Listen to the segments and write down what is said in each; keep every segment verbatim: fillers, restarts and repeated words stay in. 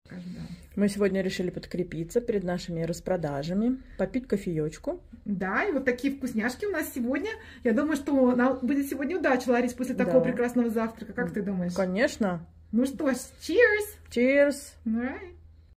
Да. Мы сегодня решили подкрепиться перед нашими распродажами, попить кофеечку. Да, и вот такие вкусняшки у нас сегодня. Я думаю, что нам будет сегодня удача, Ларис, после такого Да. прекрасного завтрака. Как ты думаешь? Конечно. Ну что ж, cheers! Cheers! Right.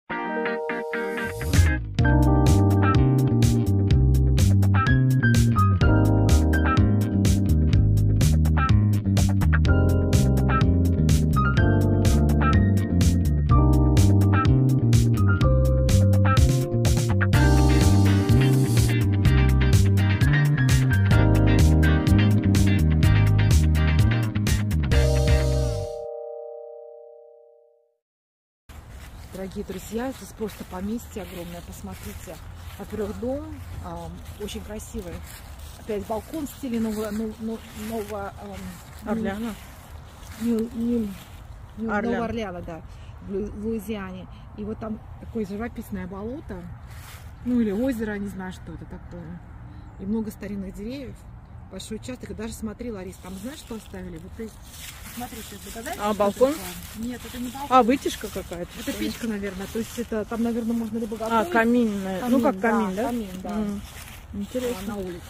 Дорогие друзья, здесь просто поместье огромное, посмотрите. Во-первых, дом э, очень красивый. Опять балкон в стиле нового, нового э, Орлеана. Нью, нью, нью, Орлеан. Нового Орлеана, да, в Луизиане. И вот там такое живописное болото, ну или озеро, не знаю, что это такое. И много старинных деревьев, большой участок. И даже смотри, Ларис, там знаешь, что оставили? Вот ты смотри, сейчас догадаешься. А балкон? Нет, это не балкон. А, вытяжка какая-то? Это печка, наверное. То есть это там, наверное, можно либо готовить. А, каминная. Камин, Ну, как камин, да? да? Камин, да. М. Интересно. На улице.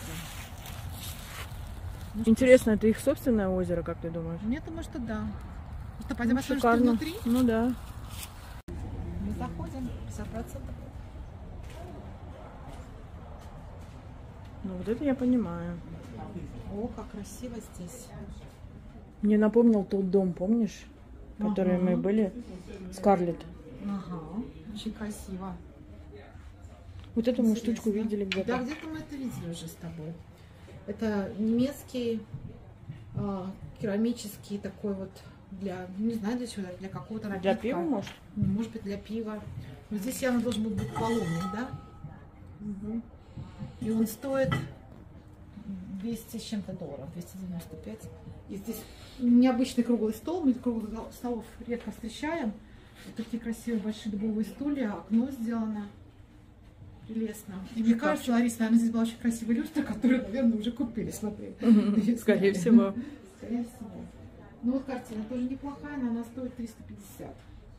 Ну, Интересно, это их собственное озеро, как ты думаешь? Я думаю, что да. Ну, что, пойдем Ну, посмотрим, что шикарно. внутри? Ну да. Мы заходим, пятьдесят процентов. Ну вот это я понимаю. О, как красиво здесь. Мне напомнил тот дом, помнишь? В который Ага. мы были. Скарлетт. Ага, очень красиво. Вот эту мы Интересно. штучку видели где-то. Да, где-то мы это видели уже с тобой. Это немецкий а, керамический такой вот для, не знаю для чего, для какого-то напитка. Для пива, может? Ну, может быть, для пива. Но здесь явно должен быть баллонник, да? Угу. И он стоит двести с чем-то долларов, двести девяносто пять. И здесь необычный круглый стол, мы круглых столов редко встречаем. Вот такие красивые большие дубовые стулья, окно сделано. Прелестно. И мне кажется, Лариса, наверное, здесь была очень красивая люстра, которую, наверное, уже купили, смотри. Скорее всего. Скорее всего. Ну вот картина тоже неплохая, но она стоит триста пятьдесят.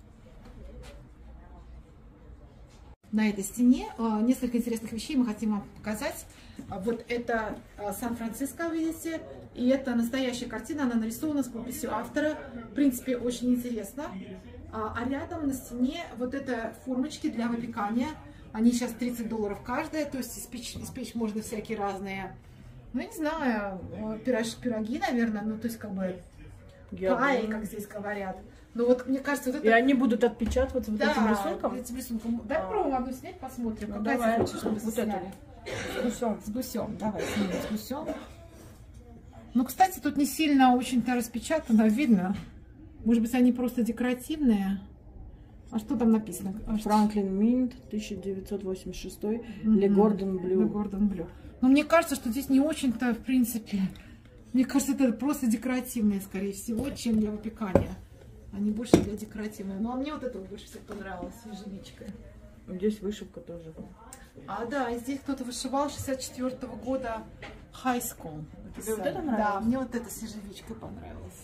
На этой стене э, несколько интересных вещей мы хотим вам показать. А вот это э, Сан-Франциско, видите, и это настоящая картина, она нарисована с подписью автора. В принципе, очень интересно. А, а рядом на стене вот это формочки для выпекания. Они сейчас тридцать долларов каждая, то есть испечь, испечь можно всякие разные, ну, я не знаю, пирож, пироги, наверное, ну, то есть как бы пай, как здесь говорят. Ну вот, мне кажется, вот это... И они будут отпечатываться вот да, этим рисунком? этим рисунком. Дай попробуем одну снять, посмотрим. Ну, какая давай. ты хочешь, чтобы Вот сняли. эту. С гусем. С гусем, давай снимем с гусем. Ну, кстати, тут не сильно очень-то распечатано, видно. Может быть, они просто декоративные. А что там написано? Франклин Минт, тысяча девятьсот восемьдесят шестой, Мгм. Ле Гордон Блю. Ле Гордон Блю. Но мне кажется, что здесь не очень-то, в принципе, мне кажется, это просто декоративные, скорее всего, чем для выпекания. Они больше для декоративного. Ну, а мне вот это вот больше всего понравилось, с ежевичкой. Здесь вышивка тоже. А, да, и здесь кто-то вышивал шестьдесят четвёртого года High School. Тебе вот это нравилось? Да, мне вот это с ежевичкой понравилось.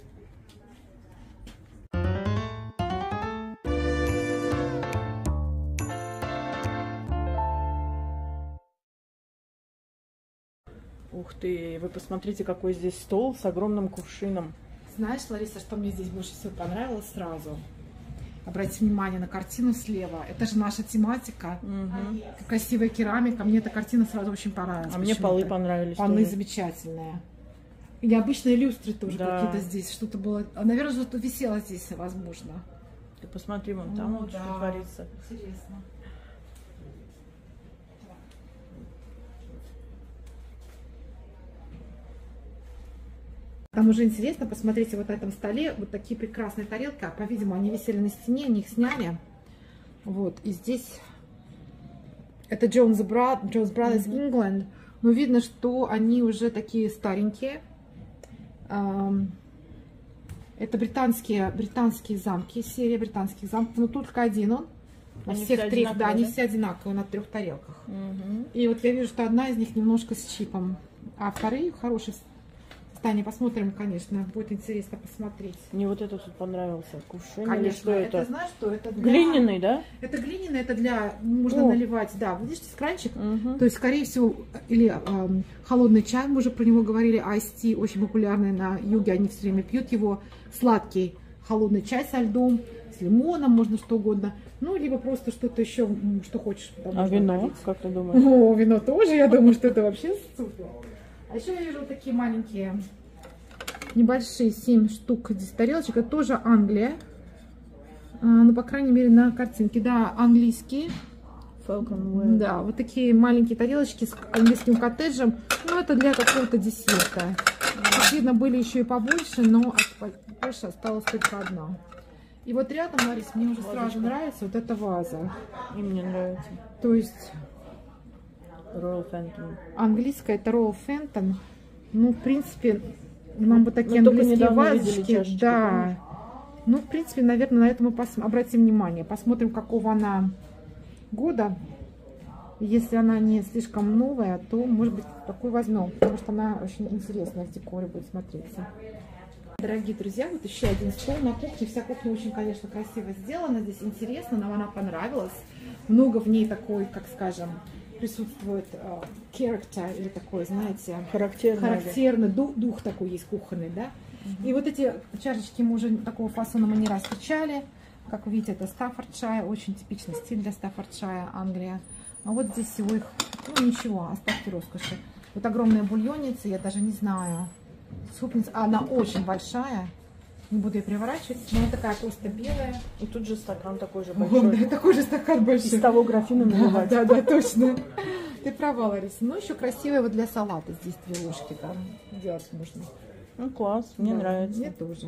Ух ты, вы посмотрите, какой здесь стол с огромным кувшином. Знаешь, Лариса, что мне здесь больше всего понравилось сразу? Обратите внимание на картину слева. Это же наша тематика. Угу. Красивая керамика. Мне эта картина сразу очень понравилась. А мне полы понравились. Полы тоже. замечательные. И необычные люстры тоже Да. какие-то здесь. Что-то было... А, наверное, что-то висело здесь, возможно. Ты посмотри, вон там О, вот да. что творится. Интересно. Там уже интересно, посмотрите, вот на этом столе вот такие прекрасные тарелки. По-видимому, они висели на стене, они их сняли. Вот, и здесь это Jones Brothers, Jones Brothers Mm-hmm. England. Но видно, что они уже такие старенькие. Это британские, британские замки, серия британских замков. Но только один он. На Они всех все трех, да, они да? все одинаковые на трех тарелках. Угу. И вот я вижу, что одна из них немножко с чипом, а вторые в хорошем Таня, посмотрим, конечно, будет интересно посмотреть. Мне вот этот тут понравился. Кувшин, Конечно, или что это? это знаешь, что это для... Глиняный, да? Это глиняный, это для... Можно О. наливать, да. Видишь, здесь кранчик? Угу. То есть, скорее всего, или эм, холодный чай, мы уже про него говорили, Ice Tea, очень популярный на юге, они все время пьют его. Сладкий холодный чай со льдом, с лимоном, можно что угодно. Ну, либо просто что-то еще, что хочешь. А вино, налить. Как ты думаешь? О, вино тоже, я думаю, что это вообще супер. А еще я вижу вот такие маленькие, небольшие, семь штук здесь тарелочек. Это тоже Англия. А, ну, по крайней мере, на картинке. Да, английские. Да, вот такие маленькие тарелочки с английским коттеджем. Ну, это для какого-то десерта. Как видно, были еще и побольше, но больше осталась только одна. И вот рядом, Ларис, мне уже Вазочка. Сразу нравится вот эта ваза. И мне нравится. То есть... Royal Fenton. Английская, это Royal Fenton. Ну, в принципе, нам бы такие мы английские вазочки. Чашечки, да. помнишь? Ну, в принципе, наверное, на это мы обратим внимание. Посмотрим, какого она года. Если она не слишком новая, то, может быть, такую возьмем. Потому что она очень интересная в декоре будет смотреться. Дорогие друзья, вот еще один стол на кухне. Вся кухня очень, конечно, красиво сделана. Здесь интересно, нам она понравилась. Много в ней такой, как скажем, присутствует uh, character, или такой, знаете, характерный, характерный дух, дух такой есть кухонный, да. Uh-huh. И вот эти чашечки мы уже такого фасона мы не раз встречали. Как вы видите, это Стаффордшир, очень типичный стиль для Стаффордшира, Англия. А вот здесь всего их, ну ничего, оставьте роскоши. Вот огромная бульонница, я даже не знаю. Супница, она очень большая. Не буду ее переворачивать, но она такая просто белая. И тут же стакан такой же большой. О, да, такой же стакан большой. Из того графина наливать. Да, да, да, точно. Ты права, Лариса. Ну, еще красивая вот для салата. Здесь две ложки там делать можно. Ну, класс, мне да, нравится. Мне тоже.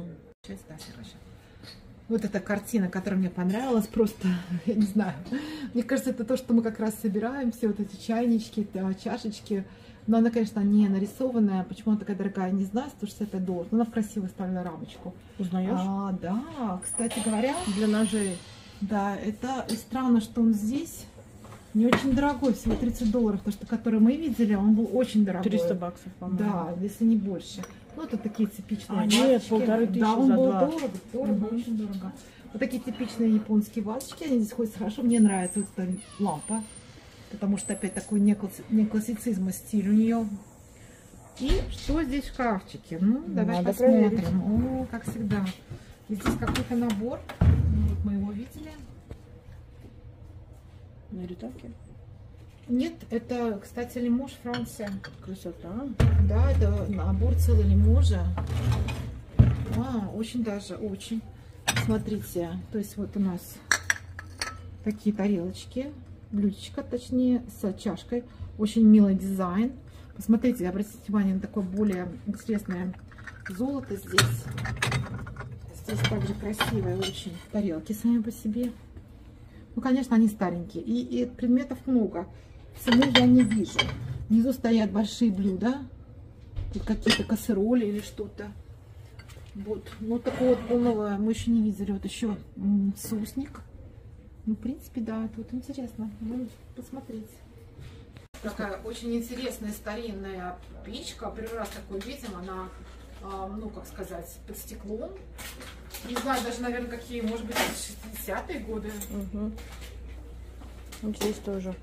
Вот эта картина, которая мне понравилась, просто, я не знаю. Мне кажется, это то, что мы как раз собираем, все вот эти чайнички, чашечки. Но она, конечно, не нарисованная. Почему она такая дорогая, не знаю, сто шестьдесят пять долларов. Но она в красиво вставлена рамочку. Узнаешь? А, да, кстати говоря. Для ножей. Да, это и странно, что он здесь не очень дорогой, всего тридцать долларов. То, что который мы видели, он был очень дорогой. триста баксов, по-моему. Да, если не больше. Ну, это такие типичные а, вазочки. нет, полторы тысячи да, он за был два. дорого, дорого, угу. Очень дорого. Вот такие типичные японские вазочки, они здесь ходят хорошо. Мне нравится вот эта лампа. Потому что опять такой неклассицизм стиль у нее. И что здесь в шкафчике? Ну, давай Надо посмотрим. проверить. О, как всегда. И здесь какой-то набор. Вот мы его видели. На ритаке? Нет, это, кстати, лимож Франция. Красота. Да, это набор целый лиможа. А, очень даже, очень. Смотрите, то есть вот у нас такие тарелочки. Блюдечко, точнее, с чашкой. Очень милый дизайн. Посмотрите, обратите внимание на такое более интересное золото здесь. Здесь также красивые очень тарелки сами по себе. Ну, конечно, они старенькие. И, и предметов много. Цены я не вижу. Внизу стоят большие блюда. Тут какие-то кассероли или что-то. Вот. Ну, такого вот полного мы еще не видели. Вот еще соусник. Ну, в принципе, да, тут интересно. Ну, посмотреть. Такая очень интересная старинная печка. Первый раз такую видим. Она, ну, как сказать, под стеклом. Не знаю даже, наверное, какие, может быть, шестидесятые годы. Угу. Вот здесь тоже.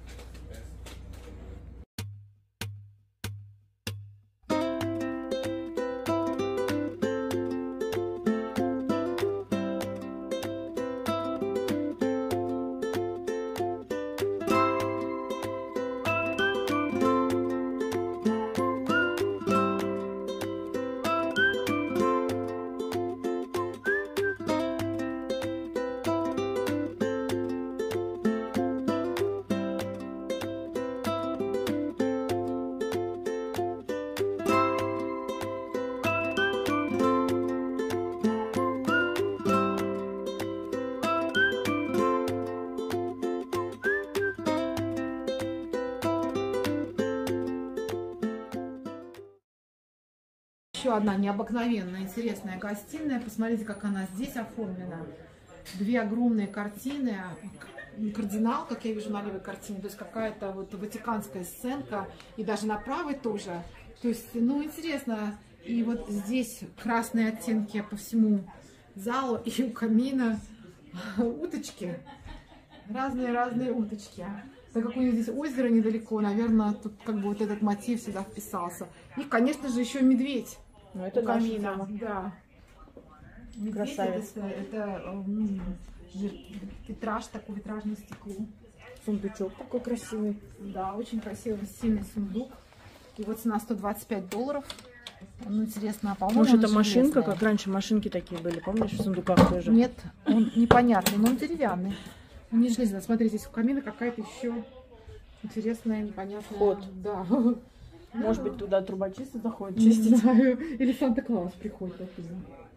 Еще одна необыкновенная, интересная гостиная. Посмотрите, как она здесь оформлена. Две огромные картины. Кардинал, как я вижу на левой картине. То есть какая-то вот ватиканская сценка. И даже на правой тоже. То есть, ну, интересно. И вот здесь красные оттенки по всему залу, и у камина уточки. Разные-разные уточки. Так как у них здесь озеро недалеко, наверное, тут как бы вот этот мотив сюда вписался. И, конечно же, еще медведь. Ну, это у камина. Да. Красавец. Это, это ну, витраж, такой витражное стекло. Сундучок такой красивый. Да, очень красивый, сильный сундук. И вот цена сто двадцать пять долларов. Ну, интересно, а по-моему, может, это машинка, как раньше машинки такие были, помнишь, в сундуках тоже? Нет, он непонятный, но он деревянный. Он не железный. Смотрите, здесь у камина какая-то еще интересная, непонятная. Вход. Да. Может быть, туда трубочисты заходят Не чистить? знаю. Или Санта-Клаус приходит оттуда.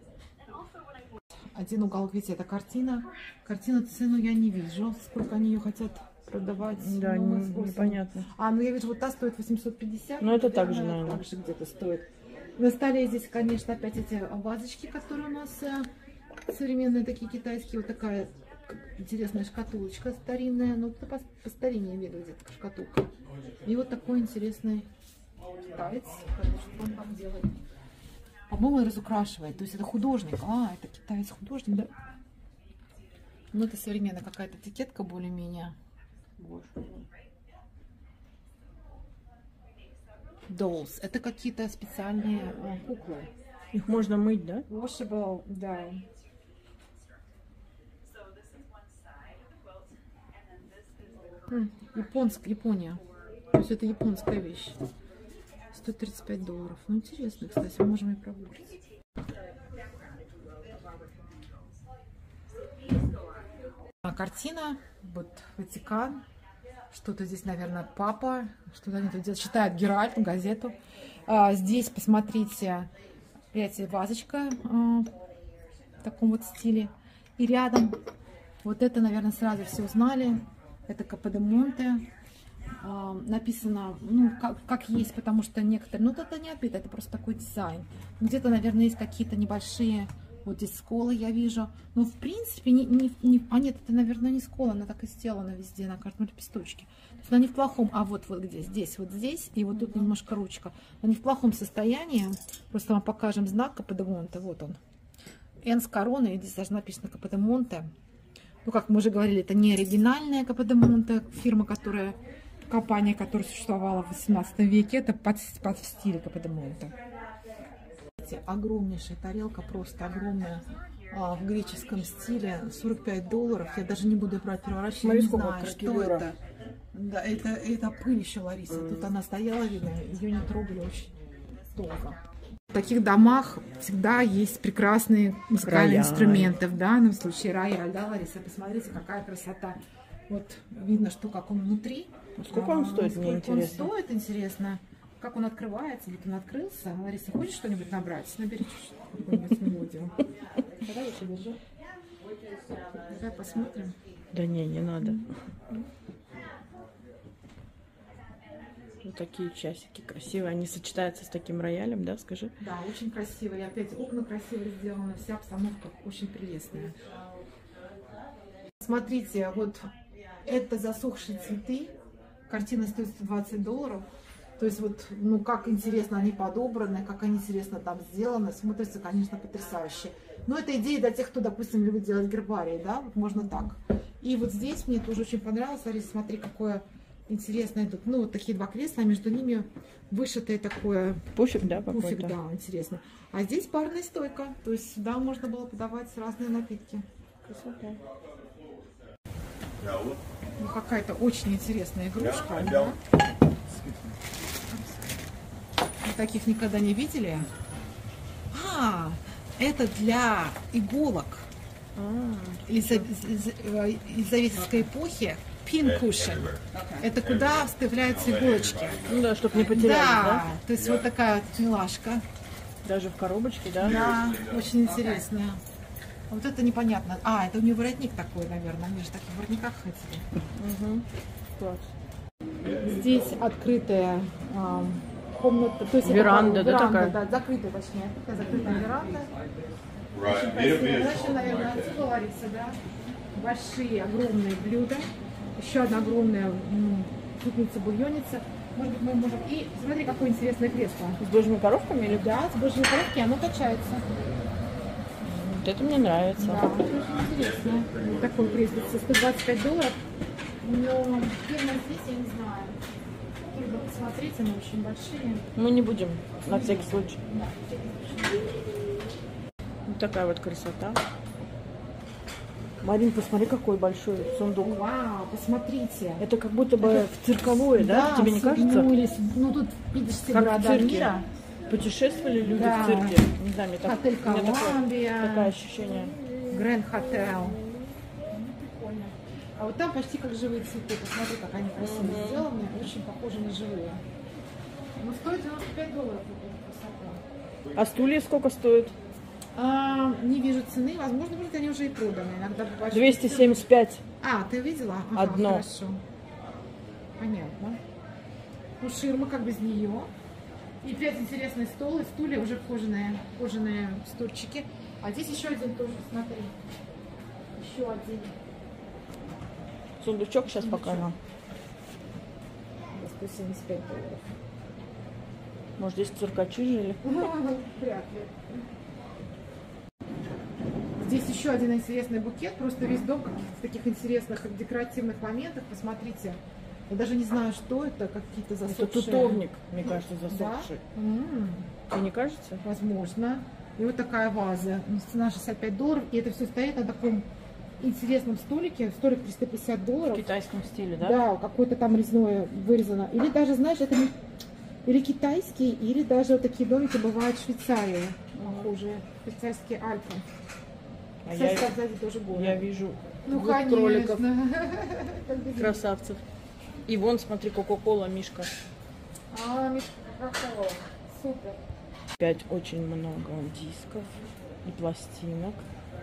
Один уголок, видите, это картина. Картину цену я не вижу. Сколько они ее хотят продавать? Да, не, непонятно. А, ну я вижу, вот та стоит восемьсот пятьдесят. Ну это так же, наверное. Так же где-то стоит. На столе здесь, конечно, опять эти вазочки, которые у нас э, современные, такие китайские. Вот такая интересная шкатулочка старинная. Ну, это по, по старине видно где-то шкатулка. И вот такой интересный китаец. Что он там делает? По-моему, разукрашивает. То есть это художник. А, это китаец-художник, да? Ну, это современная какая-то этикетка более-менее. Dolls. Это какие-то специальные э, куклы. Их можно мыть, да? Washable, да. Японск, Япония. То есть это японская вещь. сто тридцать пять долларов. Ну, интересно, кстати, мы можем и прогуглить. А картина, вот Ватикан. Что-то здесь, наверное, папа. Что-то они тут делают. Читают Геральт, газету. А, здесь, посмотрите, опять вазочка а, в таком вот стиле. И рядом, вот это, наверное, сразу все узнали. Это Каподемонте. А, написано, ну, как, как есть, потому что некоторые... Ну, это не отбито, это просто такой дизайн. Где-то, наверное, есть какие-то небольшие... Вот здесь сколы я вижу. Но, в принципе, не, не, не... А нет, это, наверное, не скола. Она так и сделана везде, на каждом лепесточке. То есть она не в плохом... А вот, вот где? Здесь, вот здесь. И вот тут немножко ручка. Она не в плохом состоянии. Просто вам покажем знак Каподемонте. Вот он. Н с короной. И здесь даже написано Каподемонте. Ну, как мы уже говорили, это не оригинальная Каподемонте. Фирма, которая... Компания, которая существовала в восемнадцатом веке. Это под, под в стиле Каподемонте. Огромнейшая тарелка, просто огромная, а, в греческом стиле, сорок пять долларов. Я даже не буду брать, переворачивать, не знаю, что это. Да, это, это пыль еще, Лариса. Mm. Тут она стояла, видно, ее не трогали очень долго. В таких домах всегда есть прекрасные музыкальные рояль. Инструменты. В данном случае рояль, да, Лариса? Посмотрите, какая красота. Вот видно, что как он внутри. Сколько он стоит, мне интересно. интересно. Он стоит, интересно. Как он открывается, вот он открылся. Лариса, хочешь что-нибудь набрать? Набери какую-нибудь мелодию. Давай я тебе держу. Давай посмотрим. Да не, не надо. Вот такие часики красивые. Они сочетаются с таким роялем, да, скажи? Да, очень красивые. И опять окна красиво сделаны. Вся обстановка очень прелестная. Смотрите, вот это засохшие цветы. Картина стоит сто двадцать долларов. То есть вот, ну как интересно они подобраны, как они интересно там сделаны, смотрится, конечно, потрясающе. Но это идея для тех, кто, допустим, любит делать гербарий, да, вот можно так. И вот здесь мне тоже очень понравилось, Лариса, смотри, какое интересное тут, ну вот такие два кресла, а между ними вышитое такое... Пуфик, да, пуфик, да, интересно. А здесь барная стойка, то есть сюда можно было подавать разные напитки. Красота. Ну какая-то очень интересная игрушка, да? Мы таких никогда не видели. А, это для иголок. А, из елизаветской эпохи. Пинкушен. Это куда вставляются иголочки. Ну да, чтобы не потерялись, да? Да, то есть вот такая вот милашка. Даже в коробочке, да? Да, очень интересная. Вот это непонятно. А, это у нее воротник такой, наверное. Они же в таких воротниках хотели. Угу. Класс. Здесь открытая э, комната, то есть веранда, это, да, веранда, такая? Да, закрытая, точнее, такая закрытая веранда. Очень красивая. Дальше, наверное, отсюда, Лариса, да, большие, огромные блюда. Еще одна огромная супница-бульонница. Может быть, мы можем... И смотри, какое интересное кресло. С божьими коровками или? Да, с божьей коровки, оно качается. Вот это мне нравится. Да, это очень интересно. Вот такое кресло, сто двадцать пять долларов. Но фирма здесь, я не знаю. Трудно посмотреть, они очень большие. Мы не будем, на всякий случай. Да. Вот такая вот красота. Марин, посмотри, какой большой сундук. Вау, посмотрите. Это как будто бы это... в цирковое, да? Да, Тебе не кажется? Ну тут видишь все как города в цирке. мира. Путешествовали люди Да. в цирке. Не знаю, мне так, Отель у меня такое, Колумбия. такое ощущение. Грэнд Хотел. Прикольно. А вот там почти как живые цветы. Посмотри, как они красиво mm-hmm. сделаны. Очень похожи на живые. Ну, стоит девяносто пять долларов. Красота. А стулья сколько стоят? А, не вижу цены. Возможно, будет они уже и проданы. Иногда бывает, двести семьдесят пять. А, ты видела? Ага, одно. Хорошо. Понятно. Ну, ширма как без нее. И пять интересный стол, и стулья уже кожаные, кожаные стульчики. А здесь еще один тоже, смотри. Еще один. Сундучок сейчас Сундучок. покажу. сто семьдесят пять долларов. Может, здесь циркачи жили? Вряд ли. Здесь еще один интересный букет. Просто весь дом в таких интересных декоративных моментах. Посмотрите. Я даже не знаю, что это. Какие-то засохшие. Это тутовник, мне кажется, засохший. Да? М-м. Тебе не кажется? Возможно. И вот такая ваза. Цена шестьдесят пять долларов. И это все стоит на таком интересном столике. Столик триста пятьдесят долларов. В китайском стиле, да? Да, какое-то там резное вырезано. Или даже, знаешь, это не... или китайский, или даже вот такие домики бывают в Швейцарии. Похожие. Швейцарские Альпы. А Кстати, я, сзади тоже горы. я вижу ну, двух конечно. кроликов. Красавцев. И вон, смотри, Кока-Кола, Мишка. А, Мишка, Кока-Кола. Супер. Опять очень много дисков и пластинок.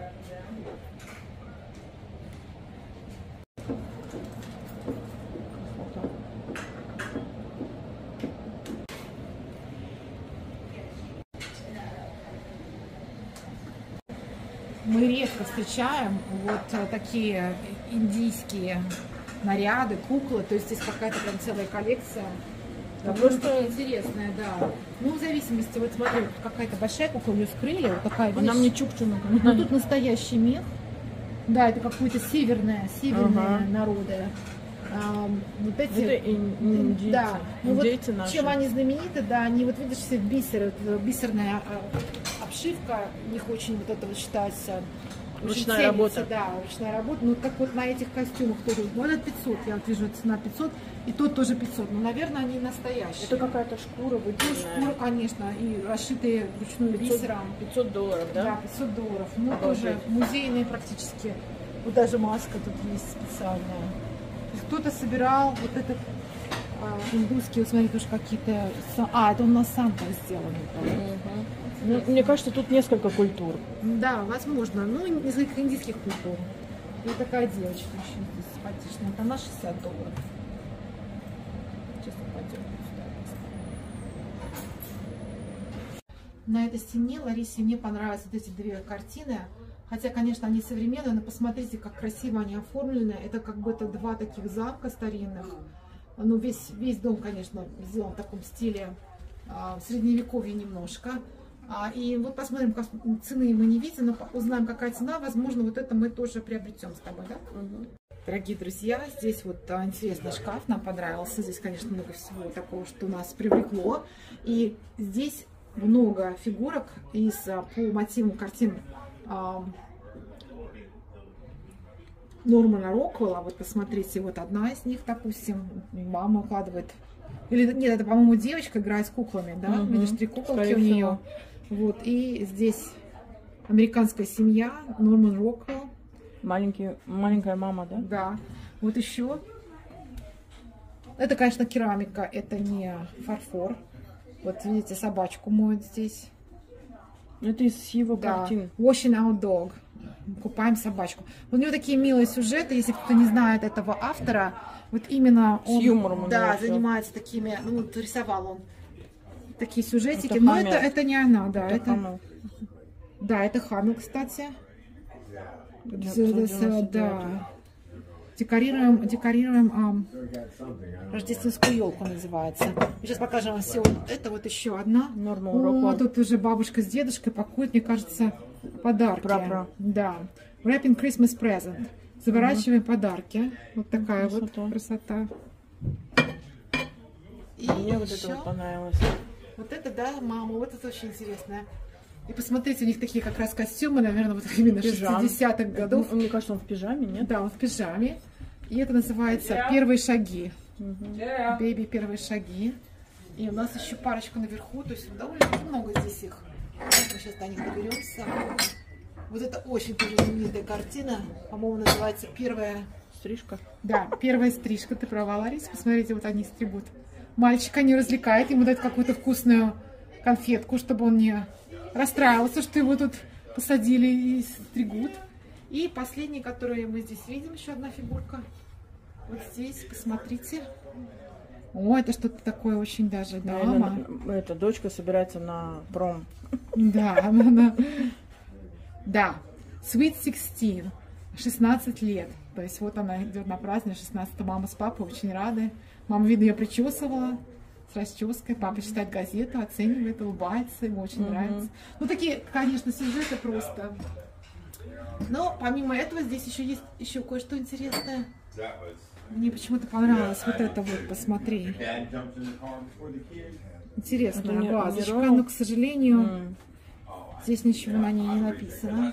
Мы редко встречаем вот такие индийские наряды, куклы. То есть здесь какая-то прям целая коллекция. Да, просто интересная, да. Ну, в зависимости, вот смотри, вот какая-то большая кукла, у нее с крылья, вот такая, видишь? Она мне чукчу. Ну, тут настоящий мех. Да, это какое-то северное, северные ага. народы. А, вот эти, это индейцы. Да, ну индейцы вот наши. Чем они знамениты, да, они вот видишь, все бисер, бисерная обшивка, у них очень вот это вот считается. Ручная ценится, работа. Да, ручная работа. Ну, как вот на этих костюмах тоже. Вот это пятьсот, я вот вижу, цена пятьсот, и тот тоже пятьсот. Ну, наверное, они настоящие. Это какая-то шкура Ну, выделенная. шкура, конечно, и расшитые вручную бисером. пятьсот долларов, да? Да, пятьсот долларов. Ну, Обалдеть. тоже музейные практически. Вот даже маска тут есть специальная. Кто-то собирал вот этот а, индусский, вот смотри, тоже какие-то... А, это у нас Санта сделаны. Угу. Ну, мне кажется, тут несколько культур. Да, возможно. Ну, несколько индийских культур. И вот такая девочка очень здесь симпатичная. Это на шестьдесят долларов. Сейчас упадет. На этой стене Ларисе мне понравились вот эти две картины. Хотя, конечно, они современные, но посмотрите, как красиво они оформлены. Это как бы это два таких замка старинных. Ну, весь, весь дом, конечно, сделан в таком стиле а, средневековья немножко. А, и вот посмотрим, как, цены мы не видим, но узнаем, какая цена. Возможно, вот это мы тоже приобретем с тобой, да? Угу. Дорогие друзья, здесь вот а, интересный шкаф, нам понравился. Здесь, конечно, много всего такого, что нас привлекло. И здесь много фигурок из, по мотивам картин Нормана Роквелла. Вот посмотрите, вот одна из них, допустим, мама укладывает. Или нет, это, по-моему, девочка играет с куклами, да? Угу. Видишь, три куколки у нее. Вот, и здесь американская семья, Норман Роквелл. Маленький, маленькая мама, да? Да. Вот еще. Это, конечно, керамика, это не фарфор. Вот видите, собачку моют здесь. Это из его Да. картин. Washing out dog. Купаем собачку. У него такие милые сюжеты, если кто не знает этого автора, вот именно он С юмором у да, него занимается всё. такими, ну вот рисовал он такие сюжетики, Это но Хаммел. это, это не она, да, Это это, Хаммел. да, это Хаммел, кстати. Да, З- з- девяносто девятый. да. Декорируем, декорируем а, рождественскую елку, называется. Сейчас покажем вам все. Вот это вот еще одна. Норма О, тут уже бабушка с дедушкой пакуют, мне кажется, подарки. Пра-пра. Да. Wrapping Christmas present. Заворачиваем угу. подарки. Вот такая красота. Вот красота. И мне вот еще... это вот понравилось. Вот это, да, мама, вот это очень интересно. И посмотрите, у них такие как раз костюмы, наверное, вот именно шестидесятых годов. Мне кажется, он в пижаме, нет? Да, он в пижаме. И это называется yeah. «Первые шаги». Yeah. «Бэби. Первые шаги». И у нас еще парочка наверху, то есть довольно много здесь их. Мы сейчас до них доберемся. Вот это очень тоже знаменитая картина. По-моему, называется «Первая стрижка». Да, «Первая стрижка». Ты права, Лариса. Посмотрите, вот они стригут. Мальчика не развлекает, ему дают какую-то вкусную конфетку, чтобы он не расстраивался, что его тут посадили и стригут. И последний, который мы здесь видим, еще одна фигурка. Вот здесь, посмотрите. О, это что-то такое очень даже дама. Эта дочка собирается на пром. Да, она... Да, Sweet шестнадцать, шестнадцать лет. То есть вот она идет на праздник, шестнадцать, мама с папой очень рады. Мама, видно, ее причесывала с расческой. Папа читает газету, оценивает, улыбается, ему очень uh-huh. нравится. Ну, такие, конечно, сюжеты просто. Но помимо этого здесь еще есть еще кое-что интересное. Мне почему-то понравилось вот это вот, посмотри. Интересная вазочка, но, к сожалению, mm. здесь ничего на ней не написано.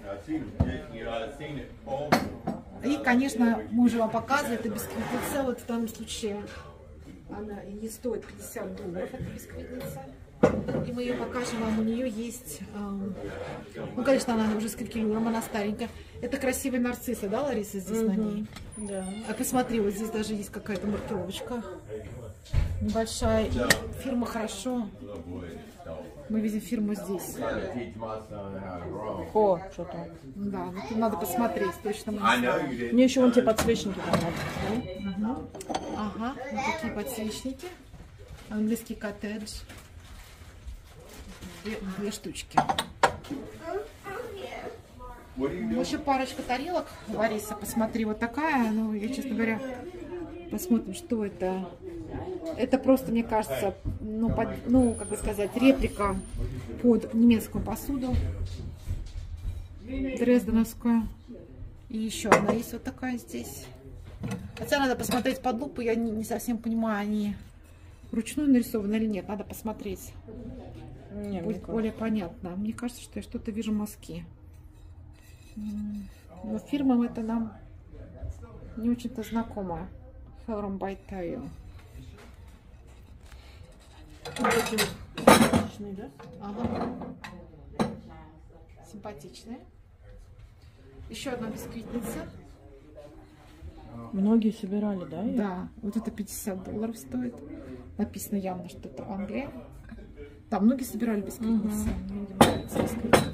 И, конечно, мы уже вам показывали, это бисквитница, вот в данном случае она и не стоит пятьдесят долларов, эта бисквитница. И мы ее покажем вам, у нее есть, эм, ну, конечно, она уже с крикелюром, она старенькая. Это красивая нарцисса, да, Лариса, здесь mm-hmm. на ней? Да. А посмотри, вот здесь даже есть какая-то маркировочка небольшая. И фирма хорошо. Мы видим фирму здесь. О, что-то. Да, ну тут надо посмотреть, точно мы не знаем. Мне еще вон те подсвечники понравились. Угу. Ага, вот такие подсвечники. Английский коттедж. Две, две штучки. Еще парочка тарелок, Лариса, посмотри, вот такая. Ну, я, честно говоря, посмотрим, что это. Это просто, мне кажется, ну, под, ну, как бы сказать, реплика под немецкую посуду. Дрезденовскую. И еще одна есть вот такая здесь. Хотя надо посмотреть под лупу, я не, не совсем понимаю, они вручную нарисованы или нет. Надо посмотреть. Не, будет более понятно. Мне кажется, что я что-то вижу мазки. Но фирма это нам не очень-то знакома. Helram by Tile. Симпатичные, да? Ага. Симпатичные. Еще одна бисквитница. Многие собирали, да? Ее? Да. Вот это пятьдесят долларов стоит. Написано явно, что это Англия. Да, многие собирали бисквитницы. Угу.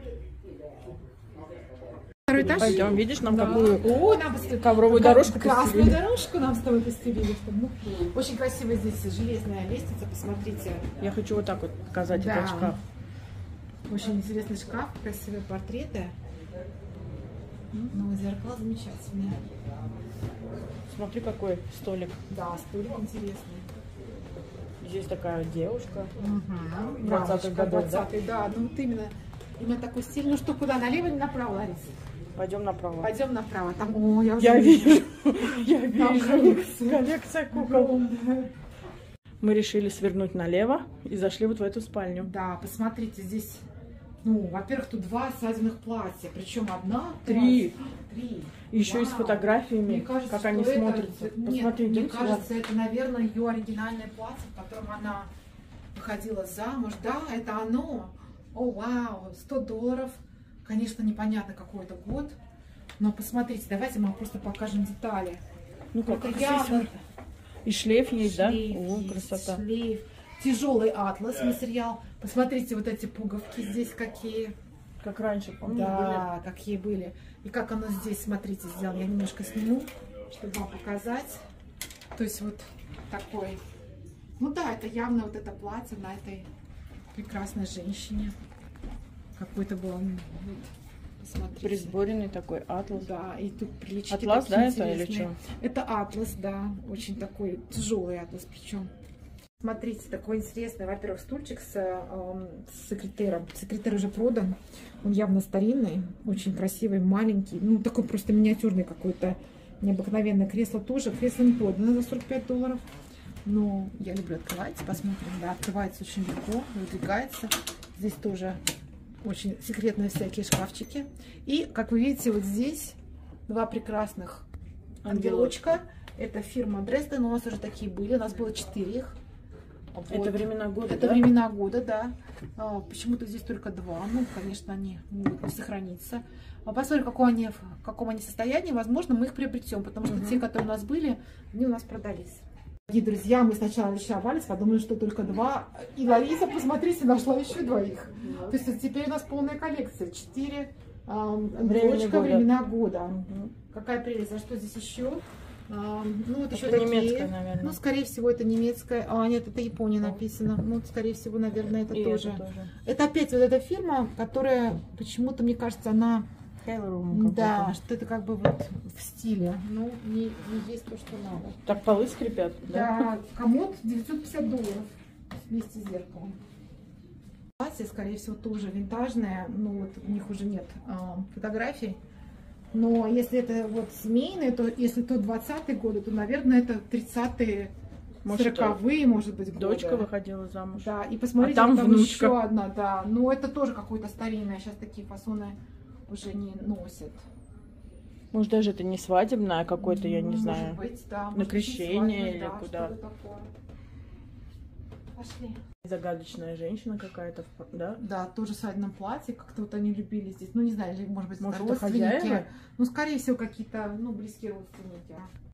Второй этаж. Пойдем, видишь, нам да. какую О, нам ковровую дорожку красную постелили. дорожку нам с тобой постелили. Чтобы... Очень красивая здесь железная лестница, посмотрите. Я хочу вот так вот показать да. этот шкаф. Очень интересный шкаф, красивые портреты. Ну, зеркало замечательное. Смотри, какой столик. Да, столик интересный. Здесь такая девушка. Угу. двадцатых годов, да? Да, ну вот именно, именно такой стиль. Ну что, куда, налево или направо, Лариса? Пойдем направо. Пойдем направо. Там, о, я, я вижу. Я вижу. Коллекция. Коллекция кукол. Мы решили свернуть налево и зашли вот в эту спальню. Да, посмотрите, здесь, ну, во-первых, тут два свадебных платья, причем одна, три. Три. Еще и с фотографиями, мне кажется, как они это... смотрятся. Нет, посмотрите, мне кажется, это, наверное, ее оригинальное платье, в котором она выходила замуж. Да, это оно. О, вау, сто долларов. Конечно, непонятно, какой это год. Но посмотрите, давайте мы вам просто покажем детали. Ну как, это явно... И шлейф есть, шлейф да? О, есть, красота. Шлейф. Тяжелый атлас материал. Посмотрите, вот эти пуговки здесь какие. Как раньше, помните? Да, были? какие были. И как оно здесь, смотрите, сделано. Я немножко сниму, чтобы вам показать. То есть вот такой. Ну да, это явно вот это платье на этой прекрасной женщине. Какой-то был вот, Посмотрите. Присборенный такой атлас. Да, и тут плечики Атлас, такие да, это или интересные. что? Это атлас, да, очень такой тяжелый атлас причем. Смотрите, такой интересный, во-первых, стульчик с, э, с секретером. Секретер уже продан, он явно старинный, очень красивый, маленький, ну такой просто миниатюрный какой-то, необыкновенное кресло тоже. Кресло не продано за сорок пять долларов, но я люблю открывать, посмотрим, да, открывается очень легко, выдвигается. Здесь тоже очень секретные всякие шкафчики. И, как вы видите, вот здесь два прекрасных ангелочка. Это фирма Дрезден, у нас уже такие были, у нас было четыре их. Вот. Это времена года, Это да? времена года, да. А, почему-то здесь только два. Ну, конечно, они могут не сохраниться. А посмотрим, в каком они, в каком они состоянии. Возможно, мы их приобретем, потому что Угу. те, которые у нас были, они у нас продались. Дорогие друзья, мы сначала рисовались, подумали, что только два. И Лариса, посмотрите, нашла еще двоих. То есть теперь у нас полная коллекция. Четыре ангелочка, времена года. Угу. Какая прелесть. А что здесь еще? А, ну, вот Это еще такие. немецкая, наверное. Ну, скорее всего, это немецкая. А, нет, это Япония написано. Ну, скорее всего, наверное, это И тоже. это тоже. Это опять вот эта фирма, которая почему-то, мне кажется, она... Taylor Да, что это как бы вот в стиле. Ну, не, не есть то, что надо. Так полы скрипят, да? Да, комод девятьсот пятьдесят долларов вместе с зеркалом. Платье, скорее всего, тоже винтажное. Ну, вот у них уже нет а, фотографий. Но если это вот семейные, то если то двадцатые годы, то, наверное, это тридцатые, сороковые, может быть, годы. Дочка выходила замуж. Да, и посмотрите, а там, там внучка. еще одна, да. Но это тоже какое-то старинное. Сейчас такие фасоны уже не носят. Может, даже это не свадебное, а какое-то, я не Может знаю, быть, да, на может быть, крещение свадьбы, или да, куда. что-то такое. Пошли. Загадочная женщина какая-то, да? Да, тоже в свадебном платье. Как-то вот они любили здесь. Ну, не знаю, или, может быть, Может, это это родственники. хозяева? Ну, скорее всего, какие-то, ну, близкие родственники.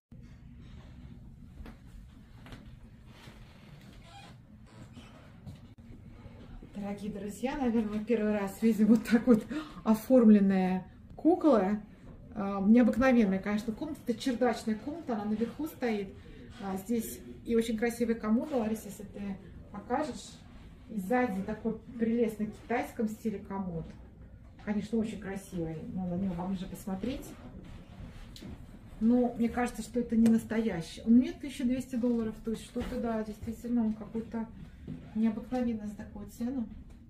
Дорогие друзья, наверное, мы первый раз видим вот так вот оформленные куклы. Необыкновенная, конечно, комната. Это чердачная комната, она наверху стоит. Здесь и очень красивый комод, Лариса, если ты покажешь. И сзади такой прелестный китайском стиле комод. Конечно, очень красивый. Надо на него поближе посмотреть. Но мне кажется, что это не настоящий. Он мне тысяча двести долларов. То есть что-то, да, действительно, он какой-то необыкновенный за такую цену.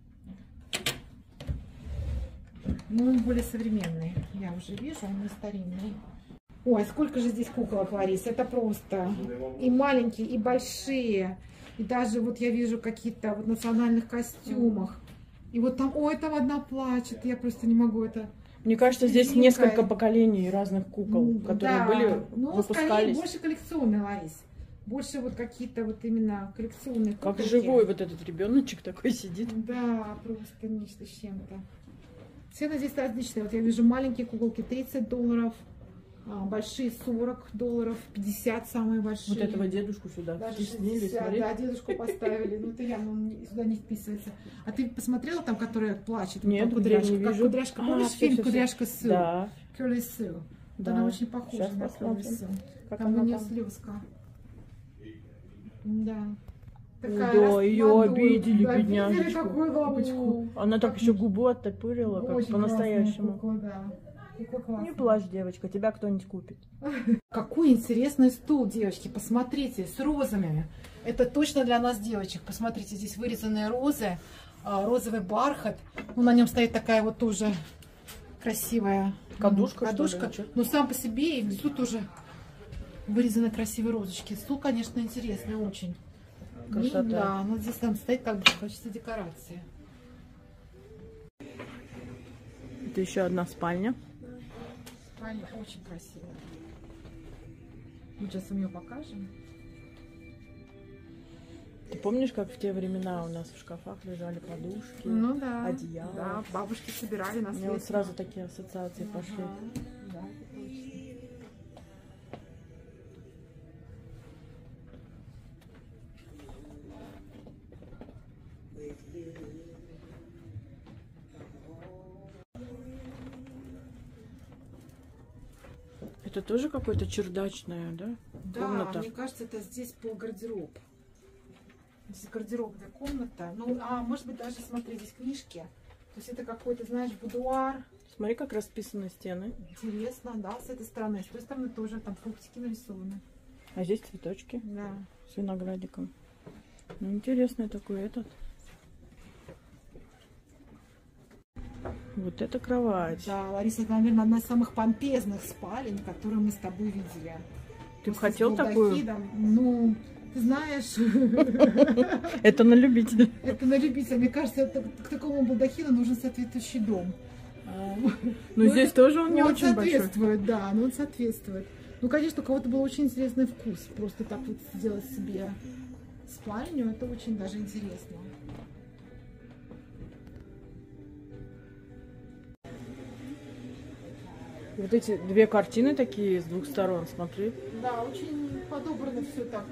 Но он более современный. Я уже вижу, он не старинный. Ой, сколько же здесь куколок, Лариса. Это просто и маленькие, и большие. И даже вот я вижу какие-то вот национальных костюмах. И вот там, ой, там одна плачет. Я просто не могу это... Мне кажется, здесь Дикая. несколько поколений разных кукол, которые да. были, ну, выпускались. Скорее, больше коллекционные, Ларис. Больше вот какие-то вот именно коллекционные Как куколки. живой вот этот ребеночек такой сидит. Да, просто нечто с чем-то. Цены здесь различные. Вот я вижу маленькие куколки тридцать долларов, большие сорок долларов, пятьдесят самые большие. Вот этого дедушку сюда Даже втеснили, шестьдесят, смотри. да, дедушку поставили. Ну, это явно он не- сюда не вписывается. А ты посмотрела там, которая плачет? Нет, там я кудряшка. не Как вижу. кудряшка. А, Помнишь всё, фильм всё, всё. «Кудряшка Сью»? Да. Curly Sue. Да. Она очень похожа Сейчас на Curly посмотрим, Sue. как Там у она нее там. слезка. Да. Да, Такая ее раздула- обидели, да, бедняжечку. обидели такую лапочку. О, Она так еще губу оттопырила, как Очень по-настоящему. классная кукла, да. Кукла классная. Не плачь, девочка, тебя кто-нибудь купит. Какой интересный стул, девочки, посмотрите, с розами. Это точно для нас, девочек. Посмотрите, здесь вырезанные розы, а, розовый бархат. Ну, на нем стоит такая вот тоже красивая Кадушка, ну, что ли, кадушка. или что? Но сам по себе и внизу тоже вырезаны красивые розочки. Стул, конечно, интересный очень. Красота. Ну, да, но здесь там стоит как бы в качестве декорации. Это еще одна спальня. Спальня очень красивая. Мы сейчас вам ее покажем. Ты помнишь, как в те времена у нас в шкафах лежали подушки, Ну да. одеяла? Да, бабушки собирали на У меня вот сразу такие ассоциации пошли. Да, это точно. Это тоже какое-то чердачное, да? Да, Комната. мне кажется, это здесь был гардероб. Здесь гардеробная комната. Ну, а может быть даже, смотри, здесь книжки. То есть это какой-то, знаешь, будуар. Смотри, как расписаны стены. Интересно, да, с этой стороны. С той стороны тоже там фруктики нарисованы. А здесь цветочки. Да. С виноградиком. Ну, интересный такой этот. Вот это кровать. Да, Лариса, это, наверное, одна из самых помпезных спален, которые мы с тобой видели. Ты бы хотел такую? Ну, ты знаешь... Это на любителя. Это на любителя. Мне кажется, это, к такому балдахину нужен соответствующий дом. Ну, здесь тоже он не очень большой. Соответствует, да, но он соответствует. Ну, конечно, у кого-то был очень интересный вкус. Просто так вот сделать себе спальню, это очень даже интересно. Вот эти две картины такие с двух сторон, смотри. Да, очень подобрано все так.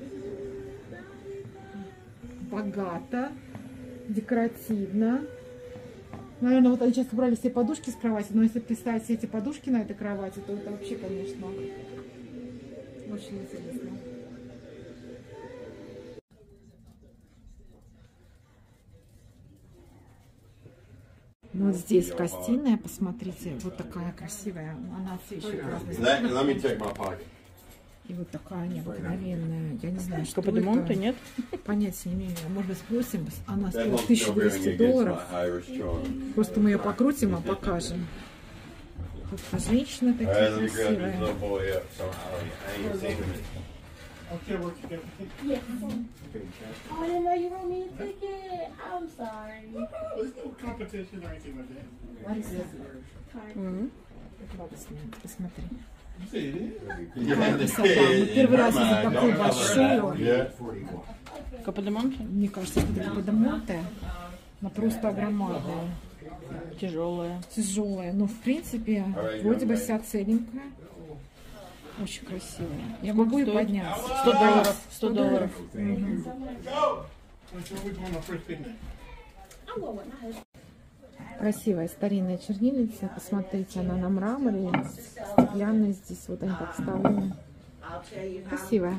Богато, декоративно. Наверное, вот они сейчас убрали все подушки с кровати, но если представить все эти подушки на этой кровати, то это вообще, конечно, очень интересно. Ну, вот здесь гостиная, посмотрите, вот такая красивая, она все еще разная. И вот такая необыкновенная, я не знаю, что Каподемонте, это. нет? Понятия не имею, может быть, спросим, она стоит тысяча двести долларов. Просто мы ее покрутим, а покажем. Вот женщины такие красивые. Okay, we're together. Yes. Oh, I didn't know you wrote me a ticket. I'm sorry. There's no competition or anything like that. Лариса, Mm-hmm. надо снять, посмотри. You say it is? Какая красота. Мы первый раз видим такую большую. Каподемонте? Мне кажется, это Каподемонте. Она просто огромная. Тяжелая. Тяжелая. Но, в принципе, вроде бы вся целенькая. Очень красивая. Я Сколько могу ее стоит? поднять. сто долларов. сто долларов. Красивая старинная чернильница. Посмотрите, она на мраморе. Стеклянная здесь. Вот они так вставлены. Красивая.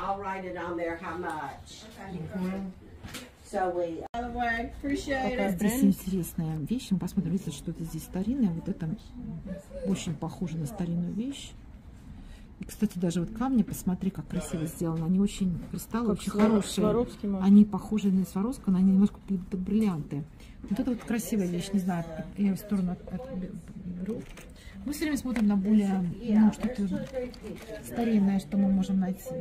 Какая здесь интересная вещь. Мы посмотрим, если что-то здесь старинное. Вот это очень похоже на старинную вещь. И, кстати, даже вот камни, посмотри, как красиво сделано. Они очень, кристаллы Как очень Сваро... хорошие. Они похожи на Сваровского, но они немножко под бриллианты. Вот это вот красивая вещь, не знаю, я ее в сторону от, от, беру. Мы все время смотрим на более, ну, что-то старинное, что мы можем найти.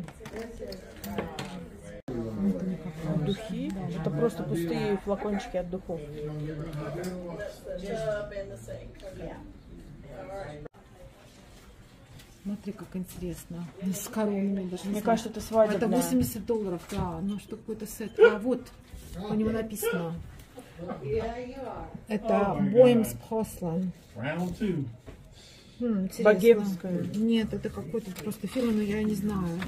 Духи. Это просто пустые флакончики от духов. Смотри, как интересно. С коронами даже. Мне кажется, это свадебная. Это восемьдесят долларов, да. Ну, что какой-то сет. А вот, у него написано. Это Boems Porcelain. Хм, Богемская. Нет, это какой-то просто фирма, но я не знаю.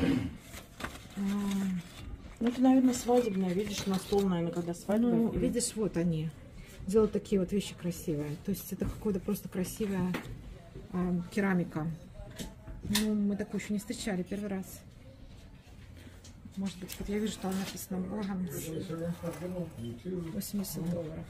Ну, это, наверное, свадебная. Видишь, на стол, наверное, когда свадьба. Ну, видишь, вот они. Делают такие вот вещи красивые. То есть это какая-то просто красивая э, керамика. Ну, мы такую еще не встречали первый раз. Может быть, вот я вижу, что там написано восемьдесят долларов.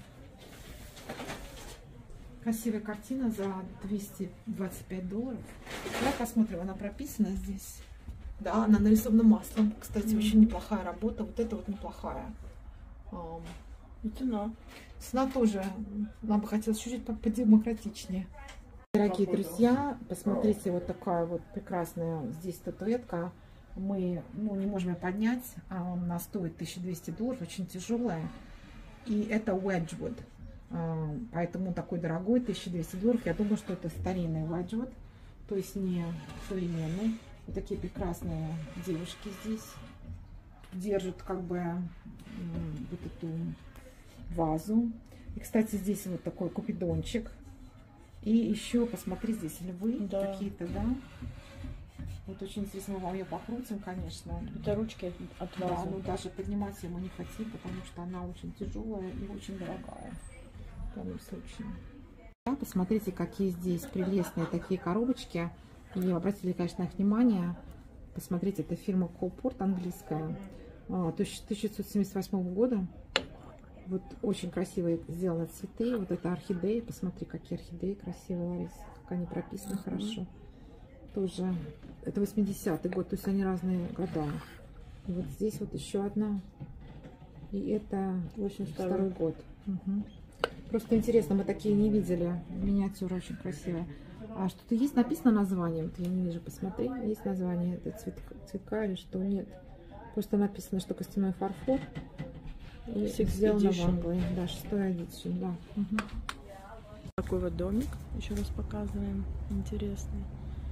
Красивая картина за двести двадцать пять долларов. Давай посмотрим, она прописана здесь. Да, она нарисована маслом. Кстати, mm-hmm. очень неплохая работа. Вот это вот неплохая. И цена. Цена тоже, нам бы хотелось чуть-чуть подемократичнее. Дорогие друзья, посмотрите, вот такая вот прекрасная здесь статуэтка. Мы ну, не можем ее поднять, а она стоит тысяча двести долларов, очень тяжелая. И это Wedgwood, поэтому такой дорогой, тысяча двести долларов. Я думаю, что это старинный Wedgwood, то есть не современный. Вот такие прекрасные девушки здесь держат как бы вот эту вазу. И, кстати, здесь вот такой купидончик. И еще, посмотри, здесь львы да. какие-то, да? Вот очень интересно, мы вам ее покрутим, конечно. Это ручки от вазы. Да, но даже поднимать ее мы не хотим, потому что она очень тяжелая и очень дорогая. В данном случае. Да, посмотрите, какие здесь прелестные такие коробочки. И обратили, конечно, их внимание. Посмотрите, это фирма Колпорт английская. тысяча девятьсот семьдесят восьмого года. Вот очень красиво сделаны цветы. Вот это орхидеи. Посмотри, какие орхидеи красивые, Лариса. Как они прописаны mm-hmm. хорошо. Тоже это восьмидесятый год, то есть они разные года. И вот здесь вот еще одна. И это восемьдесят второй год. Угу. Просто интересно, мы такие не видели. Миниатюра очень красивая. А что-то есть написано название? Вот я не вижу, посмотри. Есть название это цветка, цветка или что? Нет. Просто написано, что костяной фарфор. И сделано в Англии. Да, шестой эдицион, да. Угу. Такой вот домик. Еще раз показываем. Интересный.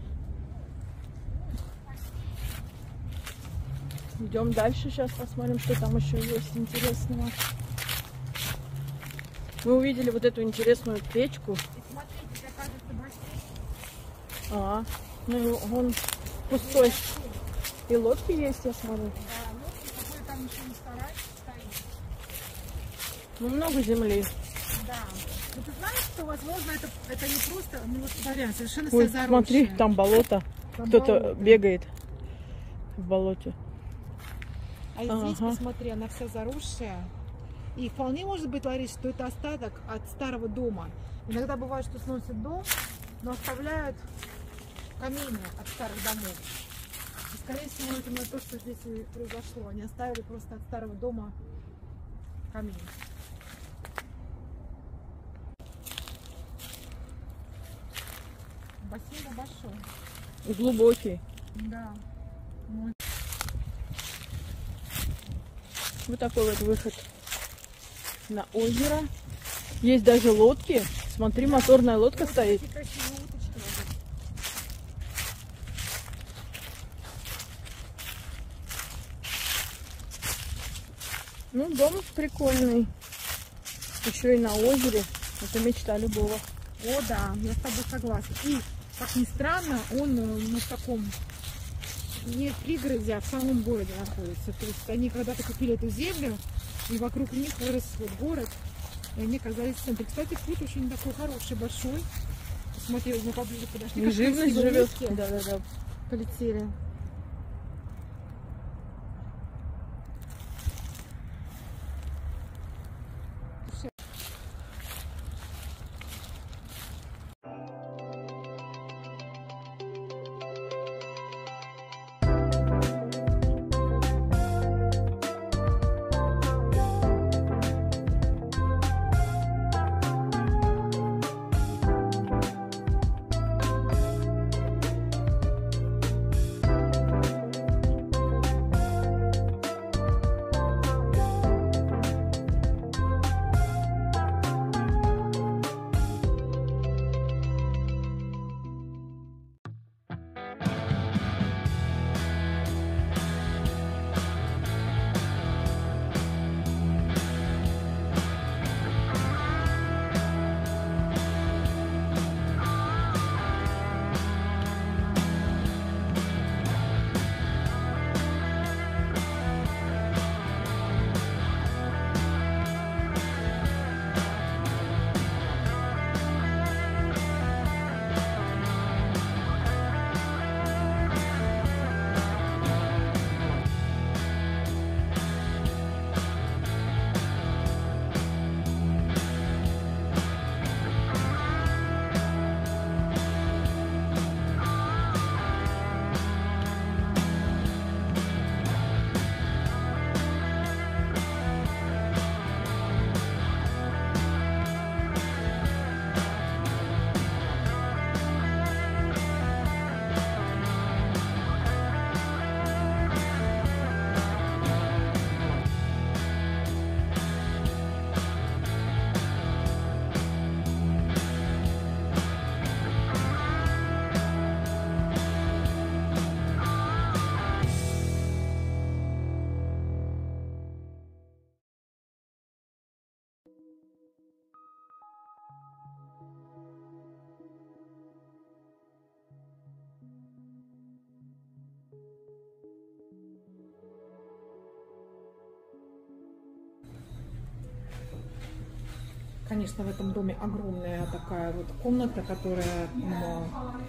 Идем дальше, сейчас посмотрим, что там еще есть интересного. Мы увидели вот эту интересную печку. А, ну он пустой. И лодки есть, я смотрю. Да, лодки, какой там еще не старать стоит. Ну, много земли. Да. Ну, ты знаешь, что, возможно, это, это не просто, ну, вот, смотри, совершенно Ой, вся заросшая. смотри, там болото. Кто-то бегает в болоте. А здесь, ага. посмотри, она вся заросшая. И вполне может быть, Ларис, что это остаток от старого дома. Иногда бывает, что сносят дом, но оставляют камины от старых домов. И, скорее всего, это именно то, что здесь и произошло. Они оставили просто от старого дома камин. Бассейн большой. Глубокий. Да. Вот. Вот такой вот выход на озеро. Есть даже лодки. Смотри, да, моторная лодка вот стоит. Ну, дом прикольный. Еще и на озере. Это мечта любого. О, да, я с тобой согласна. И, как ни странно, он ну, в таком не в пригороде, а в самом городе находится. То есть они когда-то купили эту землю, и вокруг них вырос вот город, и они оказались в центре. Кстати, путь очень такой хороший, большой. Посмотри, мы поближе подошли. И живность живет. Да, да, да. Полетели. Конечно, в этом доме огромная такая вот комната, которая, ну,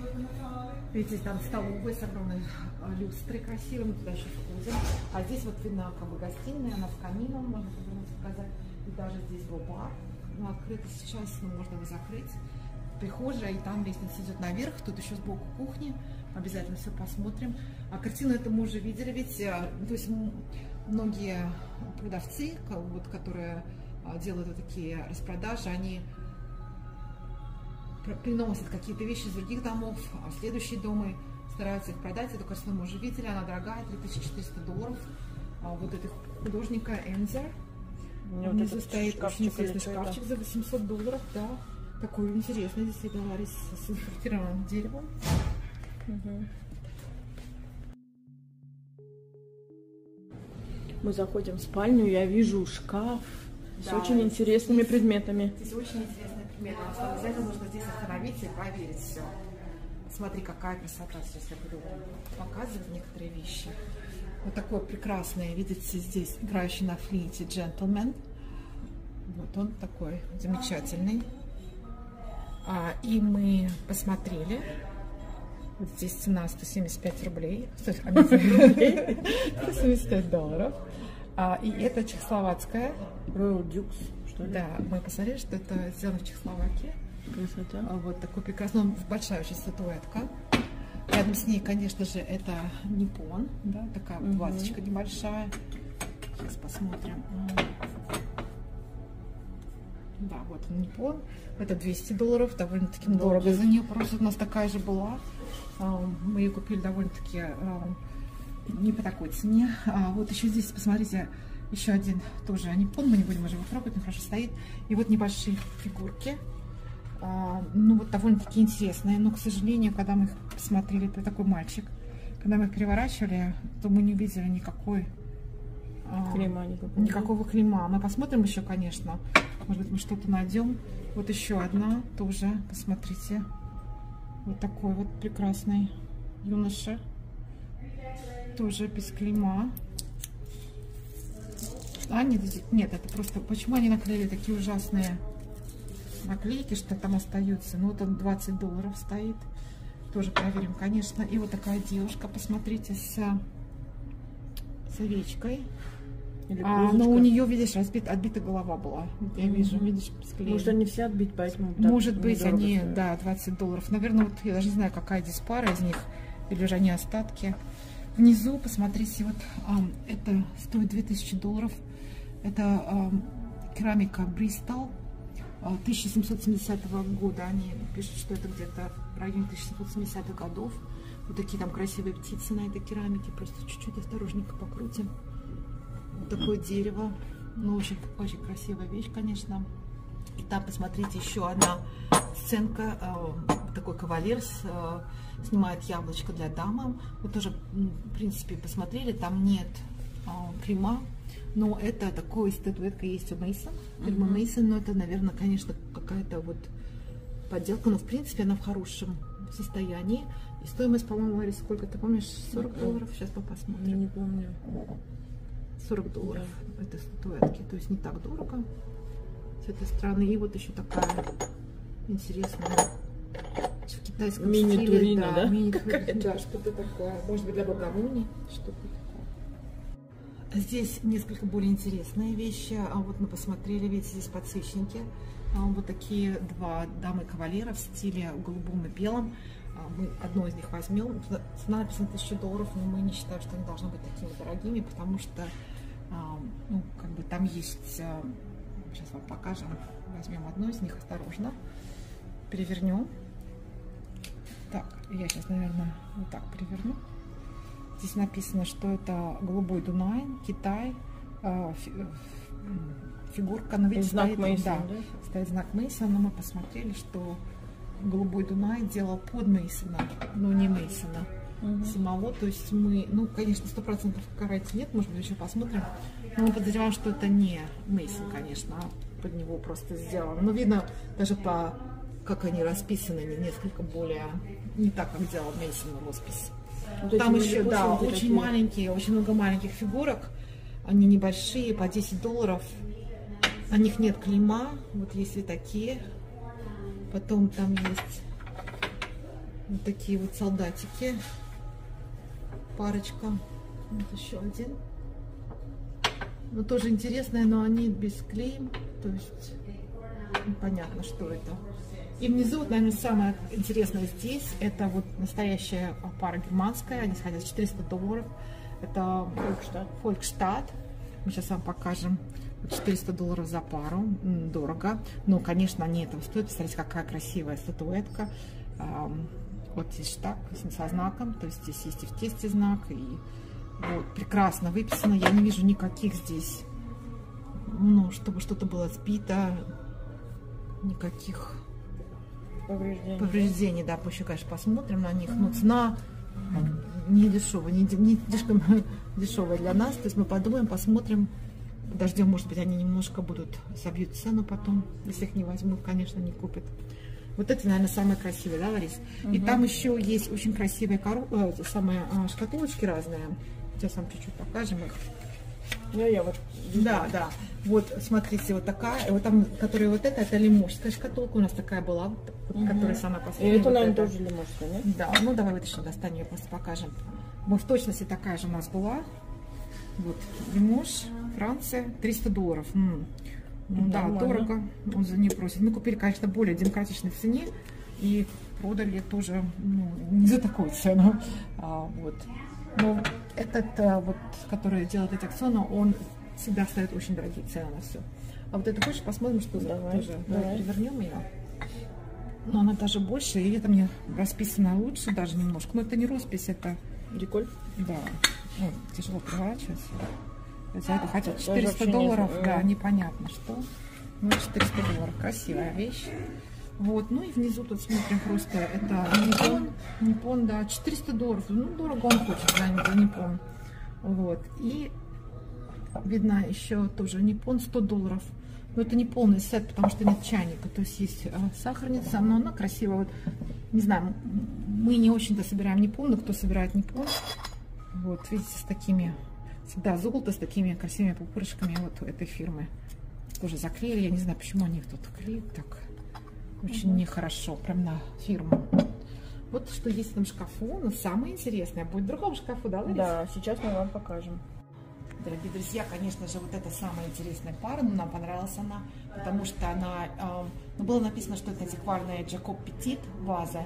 видите, там столовая с огромной люстрой красивой, мы туда еще входим. А здесь вот видно как бы гостиная, она с камином, можно показать. И даже здесь был бар. Ну, открыто сейчас, но можно его закрыть. Прихожая, и там лестница идет наверх. Тут еще сбоку кухни. Обязательно все посмотрим. А картину эту мы уже видели, ведь то есть многие продавцы, вот, которые делают вот такие распродажи, они приносят какие-то вещи из других домов, а в следующие дома стараются их продать. Эту картину мы уже видели, она дорогая, три тысячи четыреста долларов. А вот этого художника Энзер. Внизу вот стоит очень интересный шкафчик за восемьсот долларов, да. Такой интересный, действительно, с инфильтрированным деревом. Угу. Мы заходим в спальню, я вижу шкаф да, с очень интересными здесь, предметами. Здесь очень интересные предметы. Нам обязательно нужно здесь остановиться и проверить все. Смотри, какая красота. Сейчас я буду показывать некоторые вещи. Вот такой прекрасный, видите, здесь играющий на флейте джентльмен. Вот он такой замечательный. А, и мы посмотрели. Вот здесь цена сто семьдесят пять рублей. сто семьдесят пять долларов. А, и это чехословацкая. Royal Dukes, что ли? Да, мы посмотрели, что это сделано в Чехословакии. Красота. А, вот такой прекрасный, большая очень статуэтка. Рядом с ней, конечно же, это Nippon, да, такая вот вазочка небольшая. Сейчас посмотрим. Да, вот Nippon. Это двести долларов, довольно-таки дорого за нее. Просто у нас такая же была. Мы ее купили довольно-таки не по такой цене. А вот еще здесь, посмотрите, еще один тоже Nippon. Мы не будем уже его трогать, он хорошо стоит. И вот небольшие фигурки. А, ну вот довольно-таки интересные, но, к сожалению, когда мы их посмотрели, это такой мальчик, когда мы их переворачивали, то мы не увидели никакой клейма, никакого. никакого клейма. Мы посмотрим еще, конечно, может быть, мы что-то найдем. Вот еще одна тоже, посмотрите, вот такой вот прекрасный юноша, тоже без клейма. А, нет, нет, это просто, почему они наклеили такие ужасные наклейки, что там остаются? Ну, вот он двадцать долларов стоит. Тоже проверим, конечно. И вот такая девушка, посмотрите, с, с овечкой. А, но у нее, видишь, разбит, отбита голова была. Я mm-hmm. вижу, видишь, склеили. Может, они все отбить, поэтому... Может быть, они, стоят. Да, двадцать долларов. Наверное, вот я даже не знаю, какая здесь пара из них. Или же они остатки. Внизу, посмотрите, вот а, это стоит две тысячи долларов. Это а, керамика Бристол. тысяча семьсот семидесятого года. Они пишут, что это где-то в районе тысяча семьсот семидесятых годов. Вот такие там красивые птицы на этой керамике. Просто чуть-чуть осторожненько покрутим. Вот такое дерево. Ну, очень, очень красивая вещь, конечно. И там, посмотрите, еще одна сценка. Такой кавалер с, снимает яблочко для дамы. Мы тоже, в принципе, посмотрели. Там нет клейма. Но это такой статуэтка есть у Мейсон, фирмы uh-huh. Мейсон, но это, наверное, конечно, какая-то вот подделка, но в принципе она в хорошем состоянии. И стоимость, по-моему, Лариса, сколько ты помнишь? сорок долларов. Сейчас мы посмотрим. Я не помню. сорок долларов yeah. это статуэтки, то есть не так дорого с этой стороны. И вот еще такая интересная в китайском мини-турина, стиле, да? Мини-турина, да, что-то такое. Может быть, для богомолей, что-то. Здесь несколько более интересные вещи. А вот мы посмотрели, видите, здесь подсвечники. А вот такие два дамы-кавалера в стиле голубом и белом. А мы одно из них возьмем. Цена написана тысяча долларов, но мы не считаем, что они должны быть такими дорогими, потому что а, ну, как бы там есть... А, сейчас вам покажем. Возьмем одно из них осторожно. Перевернем. Так, я сейчас, наверное, вот так переверну. Здесь написано, что это голубой Дунай, Китай, э, фигурка, но видите, знак стоит, Мейсон, да, да? стоит знак Мейсон, но мы посмотрели, что голубой Дунай делал под Мейсона, но не Мейсона угу. самого, то есть мы, ну, конечно, сто процентов карать нет, может быть, еще посмотрим, но мы подозреваем, что это не Мейсон, конечно, а под него просто сделано, но видно даже по, как они расписаны, несколько более, не так, как делал Мейсон роспись. Вот там еще, да, очень такие. маленькие, очень много маленьких фигурок. Они небольшие, по десять долларов. На них нет клейма. Вот есть и такие. Потом там есть вот такие вот солдатики. Парочка. Вот еще один. Ну, тоже интересные, но они без клея. То есть непонятно, что это. И внизу, вот, наверное, самое интересное здесь, это вот настоящая пара германская. Они хотят четыреста долларов. Это Фолькштадт. Фолькштадт. Мы сейчас вам покажем. четыреста долларов за пару. Дорого. Но, конечно, они этого стоят. Посмотрите, какая красивая статуэтка. Вот здесь так, со знаком. То есть здесь есть и в тесте знак. И вот, прекрасно выписано. Я не вижу никаких здесь, ну, чтобы что-то было сбито. Никаких Повреждений. повреждений. Да, позже, конечно, посмотрим на них. Но цена не дешевая, не, не слишком дешевая для нас. То есть мы подумаем, посмотрим. Подождем, может быть, они немножко будут собьют цену потом. Если их не возьмут, конечно, не купят. Вот это, наверное, самое красивое, да, Ларис? Угу. И там еще есть очень красивые кору... э, самые э, шкатулочки разные. Сейчас вам чуть-чуть покажем их. Я, я вот. Да, да. Вот, смотрите, вот такая. Вот там, которая вот эта, это лимошская шкатулка. У нас такая была, вот, угу. которая самая последняя. И это, вот наверное, это. тоже лимошская, да? Да, ну давай вытащим, достанем ее, просто покажем. Вот в точности такая же у нас была. Вот, Лимош, Франция, триста долларов. М-м. Ну, да, нормально. Дорого, он за нее просит. Мы купили, конечно, более демократичной цене и продали тоже, ну, не за такую цену. А, вот. Но этот, а, вот, который делает эти акционы, он всегда ставит очень дорогие цены на все. А вот это больше посмотрим, что давай, тоже. давай. Давай перевернем ее. Но она даже больше, и это мне расписано лучше даже немножко. Но это не роспись, это деколь. Да. Ну, тяжело переворачиваться. За это хотят Даже четыреста долларов, не... да, непонятно что. Ну, четыреста долларов, красивая вещь. Вот, ну и внизу тут смотрим просто, это Ниппон, Ниппон, да, четыреста долларов, ну, дорого он хочет за Ниппон. Вот, и видно еще тоже Ниппон, сто долларов. Но это не полный сет, потому что нет чайника, то есть есть э, сахарница, но она красивая. Вот, не знаю, мы не очень-то собираем Ниппон, но кто собирает Ниппон, вот, видите, с такими... Всегда золото с такими красивыми пупырышками вот этой фирмы. Тоже заклеили. Я не знаю, почему они их тут клеят так. Очень угу. нехорошо. Прям на фирму. Вот что есть в этом шкафу. Но самое интересное будет в другом шкафу, да, Лариса? Да, сейчас мы вам покажем. Дорогие друзья, конечно же, вот это самая интересная пара. Но нам понравилась она, потому что она... Э, ну, было написано, что это антикварная Джакоб Петит ваза.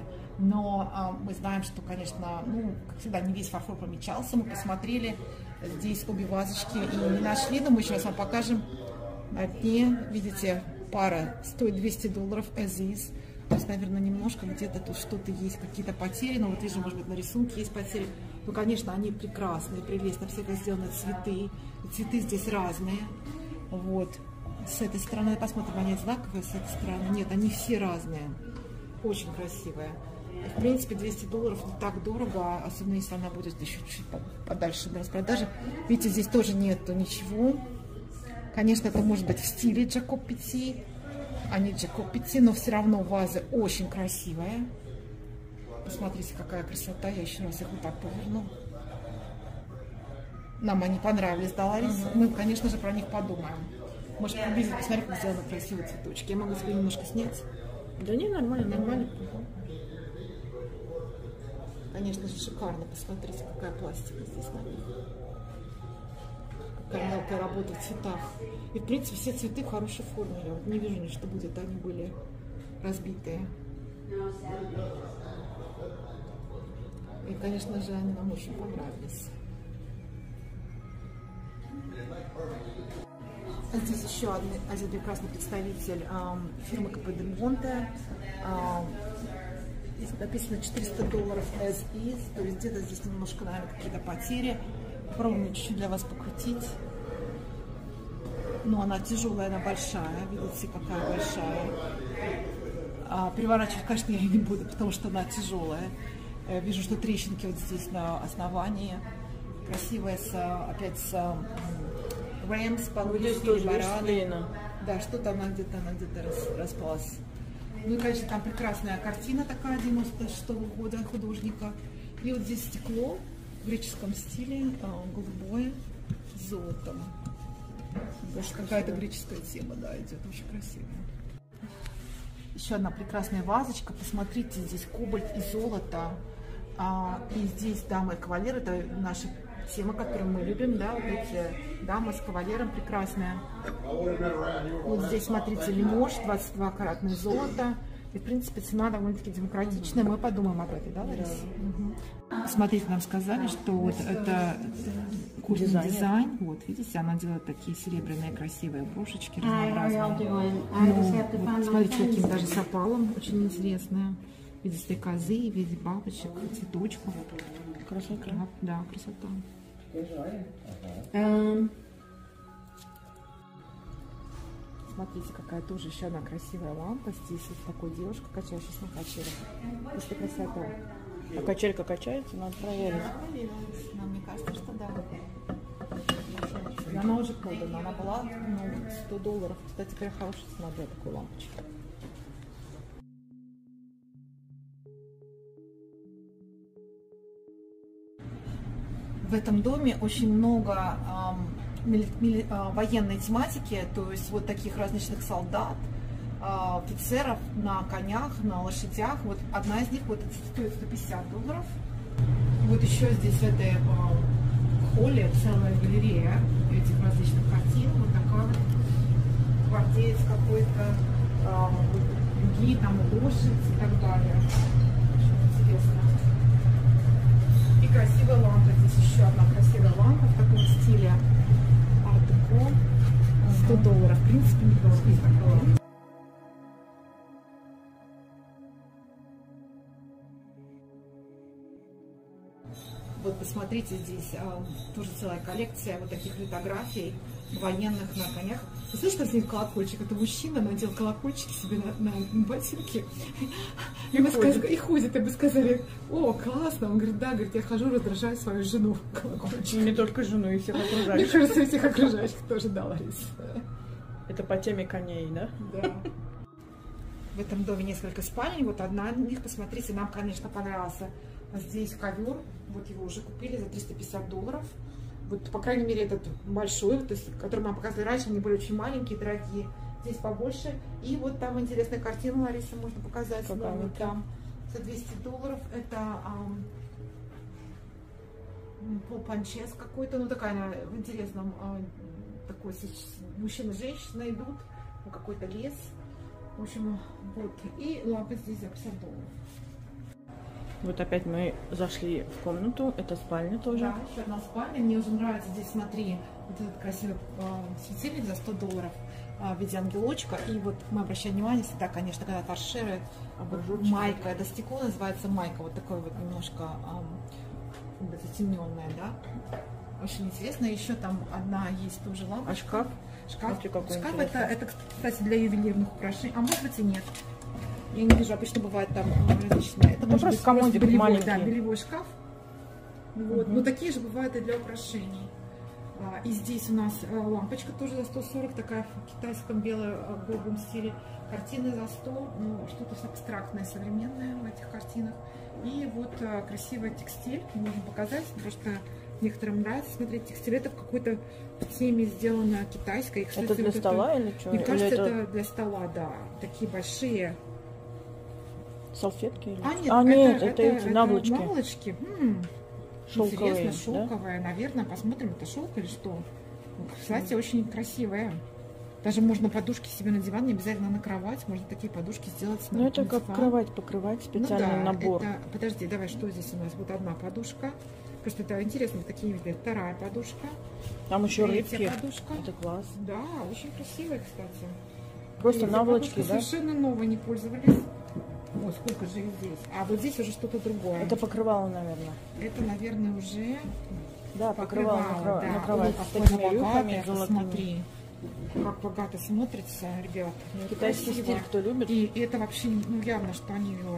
Но э, мы знаем, что, конечно, ну, как всегда, не весь фарфор помечался. Мы посмотрели здесь обе вазочки и не нашли, но мы сейчас вам покажем. На дне, видите, пара стоит двести долларов as is. То есть, наверное, немножко где-то тут что-то есть, какие-то потери. Но вот вижу, может быть, на рисунке есть потери. Ну, конечно, они прекрасные, прелестные. Все это сделаны цветы. И цветы здесь разные. Вот. С этой стороны, посмотрим, они одинаковые, с этой стороны. Нет, они все разные. Очень красивые. В принципе, двести долларов не так дорого, особенно если она будет еще чуть подальше на распродаже. Видите, здесь тоже нету ничего. Конечно, это может быть в стиле Джакоб Петит, а не Джакоб Петит, но все равно ваза очень красивая. Посмотрите, какая красота. Я еще раз их вот так поверну. Нам они понравились, да, Лариса? Мы, конечно же, про них подумаем. Может, приблизить, посмотреть, как сделаны красивые цветочки. Я могу себе немножко снять. Да не, нормально, Нормально. Конечно же, шикарно. Посмотрите, какая пластика здесь на них. Какая мелкая работа в цветах. И, в принципе, все цветы в хорошей форме. Я вот не вижу ни что будет, они были разбитые. И, конечно же, они нам очень понравились. А здесь еще один, один прекрасный представитель эм, фирмы Капо дель Монте. Эм, Здесь написано четыреста долларов as is, то есть где-то здесь немножко, наверное, какие-то потери. Попробуем чуть-чуть для вас покрутить. Но она тяжелая, она большая. Видите, какая большая. А, переворачивать, конечно, я не буду, потому что она тяжелая. Я вижу, что трещинки вот здесь на основании. Красивая, с, опять с рэмс, получили бараны. Да, что-то она где-то она где-то рас, распалась. Ну и, конечно, там прекрасная картина такая девяносто шестого года художника. И вот здесь стекло в греческом стиле, голубое, с золотом. Какая-то греческая тема, да, идет, очень красивая. Еще одна прекрасная вазочка. Посмотрите, здесь кобальт и золото. А, и здесь дамы и кавалеры, это наши тема, которую мы любим, да, вот эти дамы с кавалером прекрасная. Вот здесь, смотрите, лимож, двадцать два каратное золото. И, в принципе, цена довольно-таки демократичная. Мы подумаем об этой, да, Лариса? Угу. Смотрите, нам сказали, что вот это кухонный дизайн. дизайн. Вот, видите, она делает такие серебряные красивые брошечки разнообразные. Ну, вот, смотрите, каким даже с опалом, очень интересное. В виде стрекозы, в виде бабочек, цветочков. Красота. Да, красота. Um... Смотрите, какая тоже еще одна красивая лампа. Здесь вот такой девушка, качающаяся на качелях. Просто красота. А качелька качается? Надо проверить. Нам мне кажется, что да. И она уже продана. Она была, ну, сто долларов. Кстати, теперь хорошая цена для такой лампочки. В этом доме очень много эм, мили, мили, э, военной тематики, то есть вот таких различных солдат, э, офицеров на конях, на лошадях. Вот одна из них вот стоит сто пятьдесят долларов. Вот еще здесь в этой э, холле целая галерея этих различных картин. Вот такая вот гвардеец какой-то, э, другие там лошадь и так далее. Очень интересно. И красивая лампа. Здесь еще одна красивая лампа в таком стиле арт-деко. сто долларов. В принципе, недорого здесь такая лампа. Вот посмотрите, здесь а, тоже целая коллекция вот таких литографий военных на конях. Вы слышите, как здесь колокольчик? Это мужчина надел колокольчик себе на, на ботинки и, и, ходит. и ходит. И бы сказали: о, классно. Он говорит: да, говорит, я хожу, раздражаю свою жену колокольчиком. Не только жену, и всех окружающих. Мне кажется, и всех окружающих тоже, да, Лариса. Это по теме коней, да? Да. В этом доме несколько спален. Вот одна из них, посмотрите, нам, конечно, понравился. Здесь ковер, вот его уже купили за триста пятьдесят долларов. Вот, по крайней мере, этот большой, то есть, который мы показывали раньше, они были очень маленькие, дорогие. Здесь побольше. И вот там интересная картина, Лариса, можно показать. Какая вот там за двести долларов. Это эм, Пол Панчес какой-то, ну такая она в интересном, э, такой мужчина и женщина идут, ну, какой-то лес. В общем, вот. И лампа здесь за пятьдесят долларов. Вот опять мы зашли в комнату, это спальня тоже. Да, еще одна спальня. Мне уже нравится здесь, смотри, вот этот красивый э, светильник за сто долларов э, в виде ангелочка. И вот мы обращаем внимание всегда, конечно, когда торшеры, вот, майка, это стекло называется майка, вот такое вот немножко э, затемненное, да. Очень интересно. Еще там одна есть тоже лампа. А шкаф? Шкаф, шкаф это, это, кстати, для ювелирных украшений. А может быть и нет. Я не вижу, обычно бывает там различные. Это, это может быть комодик белевой, маленький. да, белевой шкаф. Вот. Угу. Но такие же бывают и для украшений. А, и здесь у нас а, лампочка тоже за сто сорок, такая в китайском бело-голубом стиле. Картины за сто, ну, что-то абстрактное, современное в этих картинах. И вот а, красивый текстиль, можно показать, потому что некоторым нравится смотреть текстиль. Это в какой-то теме сделано китайской. И, кстати, это для вот стола это, или что? Мне кажется, или это... это для стола, да. Такие большие. Салфетки? Или... А, нет, а, нет это, это, это эти это наволочки. наволочки. М-м, Шелковые, интересно, шелковая. Да? Наверное, посмотрим, это шелк или что. Кстати, mm. очень красивая. Даже можно подушки себе на диван, не обязательно на кровать. Можно такие подушки сделать на, ну, это на как диван. Кровать покрывать, специальный ну, да, набор. Это... Подожди, давай, что здесь у нас? Вот одна подушка. Просто это интересно, такие виды. Вторая подушка. Там еще Третья рыбки. подушка. Это класс. Да, очень красивая, кстати. Просто наволочки, да? Совершенно новые, не пользовались. Ой, сколько же их здесь. А вот здесь уже что-то другое. Это покрывало, наверное. Это, наверное, уже... Да, покрывало, покрывало да. на кровать. Ой, с такими богатое, рюками золотыми. Смотри, как богато смотрится, ребят. Китайский Красиво. стиль, кто любит. И это вообще, ну, явно, что они его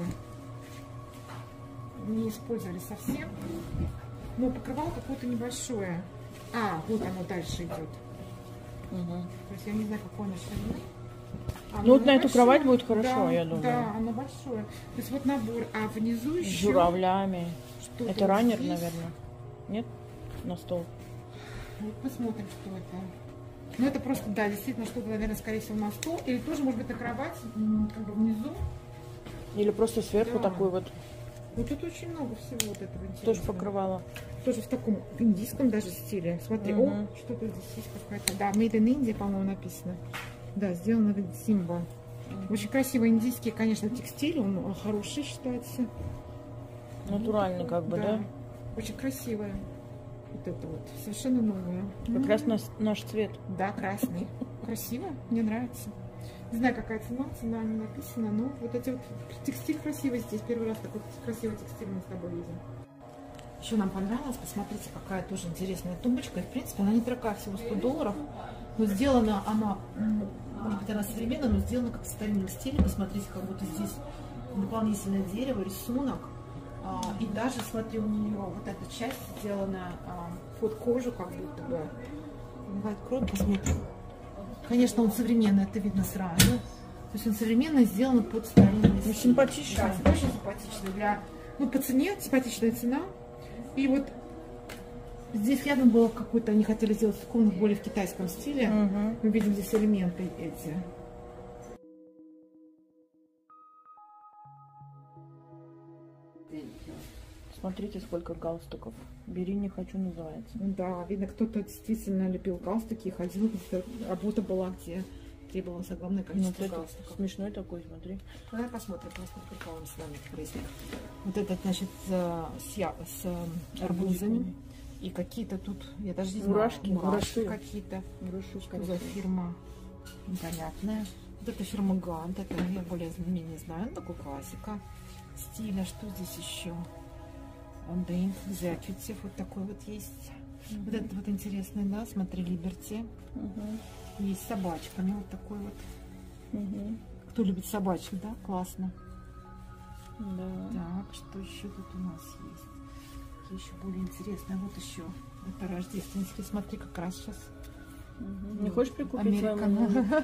не использовали совсем. Но покрывало какое-то небольшое. А, вот оно дальше идет. Угу. То есть я не знаю, какое оно ширины. А, ну вот на большое. эту кровать будет хорошо, да, я думаю. Да, оно большое. То есть вот набор, а внизу еще... С журавлями. Что-то это раннер, здесь. наверное. Нет? На стол. Вот посмотрим, что это. Ну это просто, да, действительно, что-то, наверное, скорее всего на стол. Или тоже, может быть, на кровать, как бы внизу. Или просто сверху да. такой вот. Вот тут очень много всего вот этого интересного. Тоже покрывало. тоже в таком индийском даже стиле. Смотри, Угу. о, что-то здесь есть какая-то. Да, Made in India, по-моему, написано. Да, сделано в Симба. Очень красивый индийский, конечно, текстиль, он хороший считается. Натуральный как бы, да? Очень красивая. Вот это вот, совершенно новая. Как раз наш, наш цвет. Да, красный. Красиво, мне нравится. Не знаю, какая цена, цена не написана, но вот эти вот текстиль красивый здесь. Первый раз такой красивый текстиль мы с тобой видим. Еще нам понравилось, посмотрите, какая тоже интересная тумбочка. И, в принципе, она не дорогая, всего сто долларов. Но сделана она, может быть, она современная, но сделана как в старинном стиле. Посмотрите, как будто здесь дополнительное дерево, рисунок. А, и даже, смотри, у нее вот эта часть сделана а, под кожу, как будто бы. Бывает кровь, посмотрим. Конечно, он современный, это видно сразу. То есть он современно сделан под старинный стиль. Симпатично. Да, очень симпатично. Для, ну, по цене, симпатичная цена. И вот здесь явно было какой-то, они хотели сделать комнату более в китайском стиле. Угу. Мы видим здесь элементы эти. Смотрите, сколько галстуков. Бери, не хочу, называется. Да, видно, кто-то действительно лепил галстуки и ходил, работа была, где требовалось огромное Ну, количество вот это галстуков. смешной такой, смотри. Давай посмотрим, просто приколом с вами крестик. Вот этот, значит, с, с, я- с э, арбузами. И какие-то тут, я даже не знаю, Мурашки, мурашки мураши. какие-то. Грушу, Что за фирма? Непонятная. Вот эта фирма Гант, это я более не, не знаю, такой классика стиля. Что здесь еще? Андейн, Executive, вот такой вот есть. Угу. Вот этот вот интересный, да, смотри, Либерти. Угу. Есть с собачками, вот такой вот. Угу. Кто любит собачек, да? Классно. Да. Так, что еще тут у нас есть? Какие еще более интересные? Вот еще. Это рождественский. Смотри, как раз сейчас. Угу. Не хочешь прикупить своему Американо. мужу?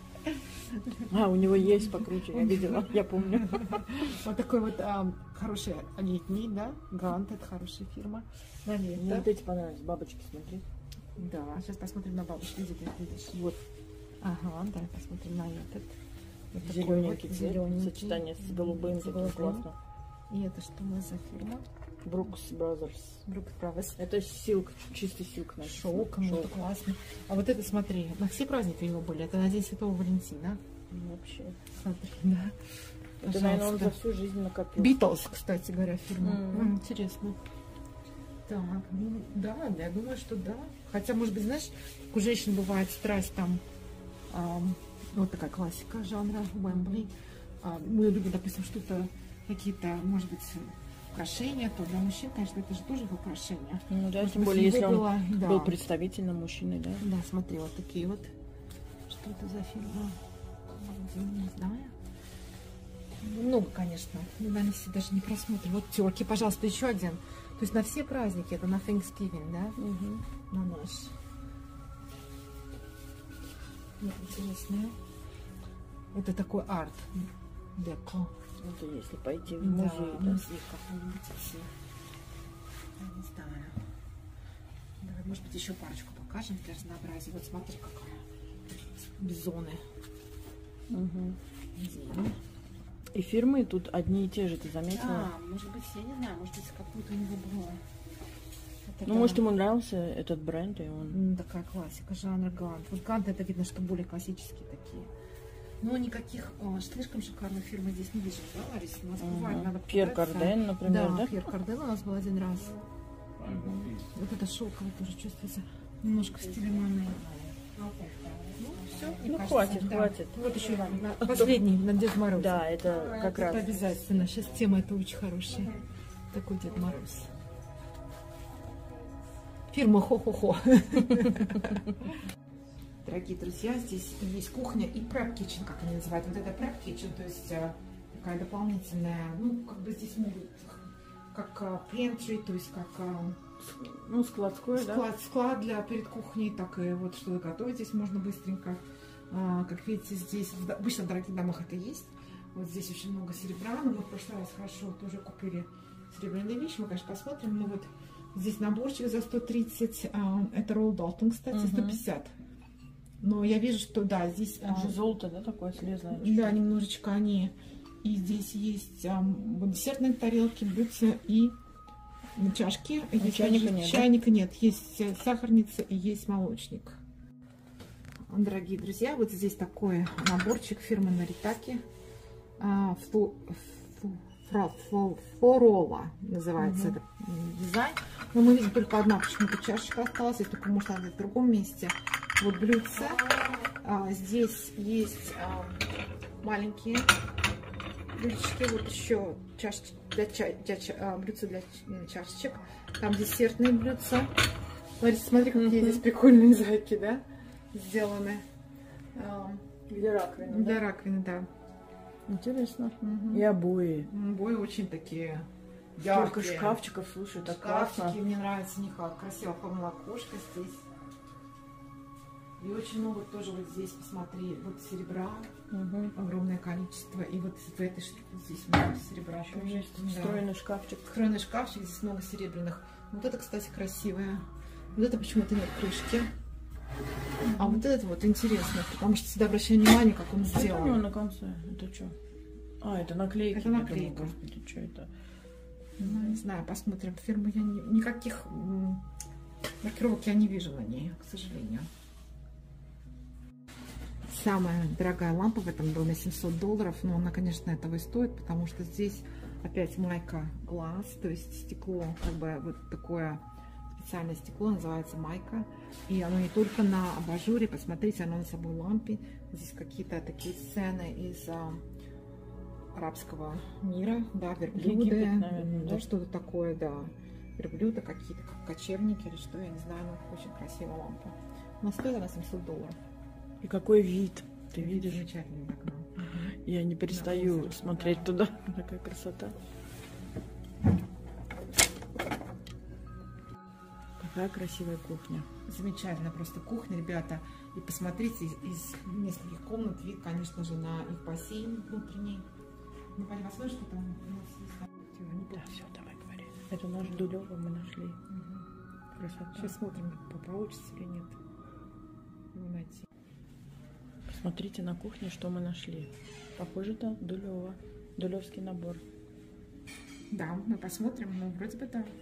А, у него есть покруче, я видела, я помню. Вот такой вот а, хороший летний, да? Гант, это хорошая фирма. На Мне лето. вот эти понравились, бабочки, смотри. Да, сейчас посмотрим на бабушку. Где ты их видишь? Вот, Ага, да, посмотрим на этот. Вот такой зелененький вот цвет, зелененький. сочетание с голубым, С таким голубым. классно. И это что у нас за фирма? Brooks Brothers. Brooks Brothers. Это силк, чистый силк. значит. Шелк, ну это классно. А вот это, смотри, на все праздники у него были. Это на День Святого Валентина. Ну, вообще. Смотри, да. Это, наверное, он за всю жизнь накопил. Битлз, кстати говоря, фирма. М. М, Интересно. Так, ну да, я думаю, что да. Хотя, может быть, знаешь, у женщин бывает страсть там, ам, вот такая классика жанра Уэмбли. А, мы любим, допустим, что-то, какие-то, может быть, украшения, то для мужчин, конечно, это же тоже украшения. Ну да, Может тем быть, более, у него если он было- да. был представительным мужчиной, да? Да, смотри, вот такие вот. Что это за фирма? Не знаю. Много, конечно. Мы на все даже не просмотрим. Вот терки, пожалуйста, еще один. То есть на все праздники, это на Thanksgiving, да? Угу. На наш. Вот интересное. Это такой арт. Деко. Это если пойти в Да, музей, в да? музей какой-нибудь идти. Я не знаю. Давай, может быть, еще парочку покажем для разнообразия. Вот смотри, какая. Бизоны. Угу. Зелень. И фирмы тут одни и те же, ты заметила? А, может быть, я не знаю, может быть, как-то у него было. Это Ну, да. может, ему нравился этот бренд, и он... М, Такая классика, жанр Гант. Вот Гант, это видно, что более классические такие. Но никаких о, слишком шикарных фирм я здесь не вижу, да, Лариса? У нас бывает, Ага. надо Пьер попытаться. Карден, например, да? Пьер Карден у нас был один раз. Вот это шелковое тоже чувствуется немножко в стиле Мане. Ну, все, Ну, хватит, хватит. Вот еще на- последний, на Дед Мороз. Да, это как Это раз... обязательно. Сейчас тема это очень хорошая. Такой Дед Мороз. Фирма Хо-Хо-Хо. Дорогие друзья, здесь есть кухня и prep kitchen, как они называют. Вот это prep kitchen, то есть э, такая дополнительная, ну, как бы здесь могут, как э, pantry, то есть как э, Ну, складской, да? склад, склад для перед кухней, так и вот что-то готовить здесь можно быстренько. А, как видите, здесь в- обычно в дорогих домах это есть. Вот здесь очень много серебра, но мы в прошлый раз хорошо тоже купили серебряные вещи. Мы, конечно, посмотрим. Ну вот здесь наборчик за сто тридцать, а, это Ролл Далтон, кстати, Мгм. сто пятьдесят. Но я вижу, что да, здесь а, Уже золото, да, такое слезное? да, немножечко они. И здесь есть а, вот десертные тарелки, блюдца и чашки. А Есть чайника также- нет, да? Чайника нет. Есть э, сахарница и есть молочник. Дорогие друзья, вот здесь такой наборчик фирмы Наритаки. А, фло- фло- фро- фло- Флорола называется Мгм. этот м, дизайн. Но мы видим только одна почему-то чашечка осталась. Здесь только может она в другом месте. Вот блюдце. А, здесь есть а, маленькие блюдечки. Вот еще чашечки для чая, для ча- а, блюдца для ч- чашечек. Там десертные блюдца. Лариса, смотри, какие здесь прикольные зайки, да? Сделаны. А, Где раковина? Для раковины, да. Интересно. Мгм. И обои. Обои очень такие Столько яркие. шкафчиков, слушай, так Шкафчики, классно. мне нравится у них как красиво оформлено окошко здесь. И очень много тоже вот здесь, посмотри, вот серебра, Угу. огромное количество. И вот в этой штуке здесь много серебра. Еще тоже. есть Да. встроенный шкафчик. Встроенный шкафчик, здесь много серебряных. Вот это, кстати, красивое. Вот это почему-то нет крышки. А вот это вот интересно, потому что всегда обращаю внимание, как он Что у него сделан. на конце? Это что? А, это наклейки. Это Я наклейка. думаю, господи, что это? Ну, не знаю, посмотрим. Фирму я не... Никаких м, маркировок я не вижу на ней, к сожалению. Самая дорогая лампа в этом доме семьсот долларов, но она, конечно, этого и стоит, потому что здесь опять майка глаз, то есть стекло, как бы вот такое специальное стекло, называется майка. И оно не только на абажуре, посмотрите, оно на самой лампе. Здесь какие-то такие сцены из а, арабского мира, да, верблюды, Египет, наверное, да, да? что-то такое, да. Верблюды какие-то, как кочевники или что, я не знаю, но очень красивая лампа. Но стоит она семьсот долларов. И какой вид? Ты видишь? Замечательный окно. Я не перестаю озеро, смотреть да. туда. Такая красота. Какая красивая кухня. Замечательная просто кухня, ребята. И посмотрите, из, из нескольких комнат вид, конечно же, на их бассейн внутренний. Ну, Полина, посмотришь, что там у нас есть? Всё, не Да, все, давай говори. Это наш Дулёва мы нашли. Мгм. Красота. Сейчас смотрим, по- получится или нет его найти. Посмотрите на кухне, что мы нашли. Похоже-то Дулёва. Дулёвский набор. Да, мы посмотрим, ну, вроде бы да.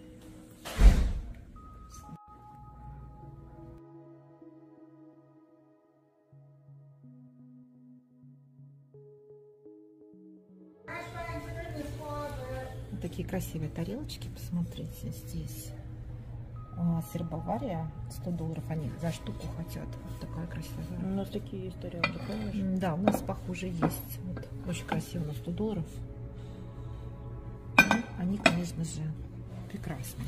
Вот такие красивые тарелочки, посмотрите, здесь а, сыр Бавария, сто долларов они за штуку хотят. Вот такая красивая. У нас такие есть тарелки, помнишь? М, Да, у нас похуже есть. Вот, очень красиво, на сто долларов. Ну, они, конечно же, прекрасные.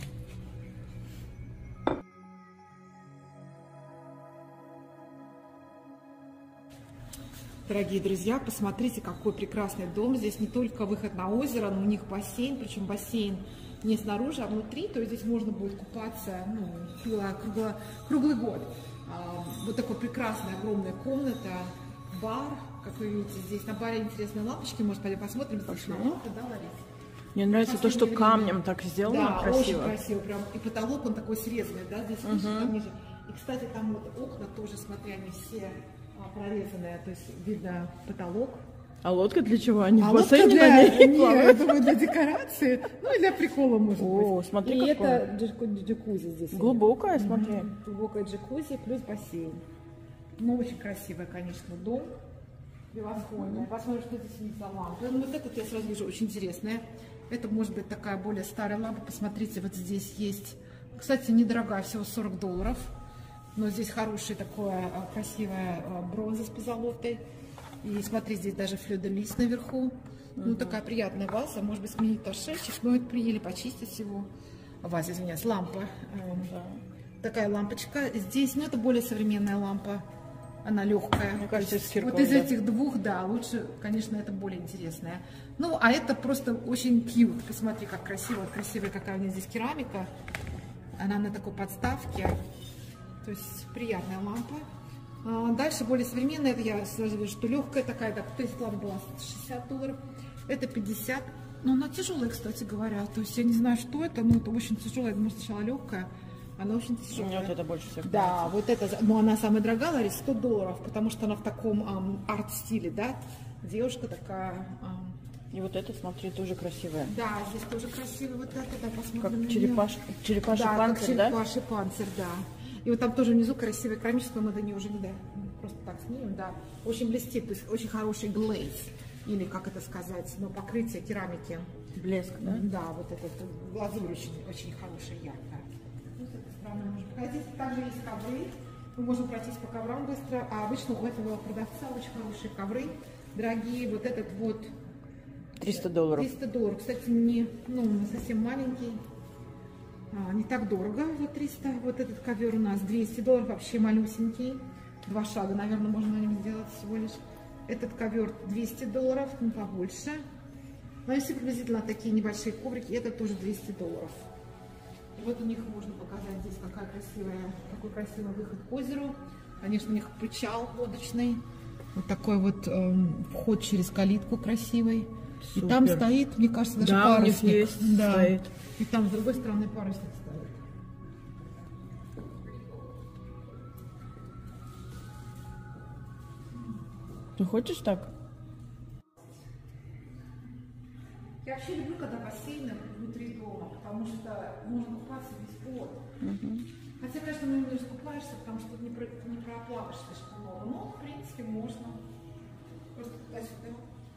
Дорогие друзья, посмотрите, какой прекрасный дом. Здесь не только выход на озеро, но у них бассейн, причем бассейн не снаружи, а внутри, то есть здесь можно будет купаться ну, кругло- кругло- круглый год. А, вот такая прекрасная огромная комната, бар, как вы видите, здесь на баре интересные лампочки, может, пойдем посмотрим, здесь на лампы, да, Ларис? Мне нравится то, что Последнее камнем время. так сделано Да, красиво. очень красиво, прям, и потолок он такой срезанный, да, здесь выше, там ниже. И, кстати, там вот окна тоже, смотри, они все а, прорезанные, то есть видно потолок. А лодка для чего? Они А в лодка бассейне для, на ней не, плавают? я думаю, для декорации, ну и для прикола, может О, быть. смотри, и какое. это джаку- джакузи здесь. Глубокая, смотри. Мгм. Глубокое джакузи плюс бассейн. Ну, очень красивый, конечно, дом. Превосходно. Посмотрим, что здесь есть за лампа. Ну, вот этот я сразу вижу очень интересная. Это может быть такая более старая лампа. Посмотрите, вот здесь есть. Кстати, недорогая, всего сорок долларов. Но здесь хорошая такая а, красивая а, бронза с позолотой. И смотри, здесь даже флёр-де-лис наверху. Ну, такая приятная ваза. Может быть, сменить торшерчик, но это при- или почистить его. Ваза, извиняюсь, лампа. Эм, Да. Такая лампочка. Здесь, ну, это более современная лампа. Она легкая. Мне кажется, То есть с киркой, вот из да. этих двух, да, лучше, конечно, это более интересная. Ну, а это просто очень кьют. Посмотри, как красиво, красивая какая у нее здесь керамика. Она на такой подставке. То есть приятная лампа. А дальше более современная. Это я сразу вижу, что легкая такая. Так, то есть лампа была шестьдесят долларов. Это пятьдесят. Но она тяжелая, кстати говоря. То есть я не знаю, что это, но это очень тяжелая. Я думаю, сначала легкая. Она очень Мне тяжелая. вот это больше всех Да, вот это, за- ну она самая дорогая, Ларис, сто долларов, потому что она в таком ам, арт-стиле, да. Девушка такая ам, И вот это, смотри, тоже красивая. Да, здесь тоже красиво вот это, да, посмотрим. Как на неё. черепаш... черепаший Да, панцирь, как да? черепаший панцирь, да. И вот там тоже внизу красивое керамическое, мы до нее уже не да, просто так снимем, да. Очень блестит, то есть очень хороший глейз, или как это сказать, ну, покрытие керамики. Блеск, да? Да, вот этот глазурь очень, очень хорошая, яркая. Ну, с этой стороны можно пройтись. Также есть ковры. Мы можем пройтись по коврам быстро. А обычно у этого продавца очень хорошие ковры. Дорогие. Вот этот вот триста долларов. триста долларов. Кстати, не, ну, не совсем маленький. А, не так дорого за триста. Вот этот ковер у нас двести долларов. Вообще малюсенький. Два шага, наверное, можно на нем сделать всего лишь. Этот ковер двести долларов, ну, побольше. Но если приблизительно такие небольшие коврики, это тоже двести долларов. И вот у них можно показать здесь какая красивая, какой красивый выход к озеру. Конечно, у них причал лодочный. Вот такой вот эм, вход через калитку красивый. Супер. И там стоит, мне кажется, даже Да, у них парусник. есть, Да. стоит. И там с другой стороны парусник стоит. Ты хочешь так? Я вообще люблю, когда бассейны внутри дома, потому что можно купаться весь год. Угу. Хотя, конечно, ну, не искупаешься, потому что не, про, не проплаваешь слишком много. Но, в принципе, можно. Просто туда-сюда.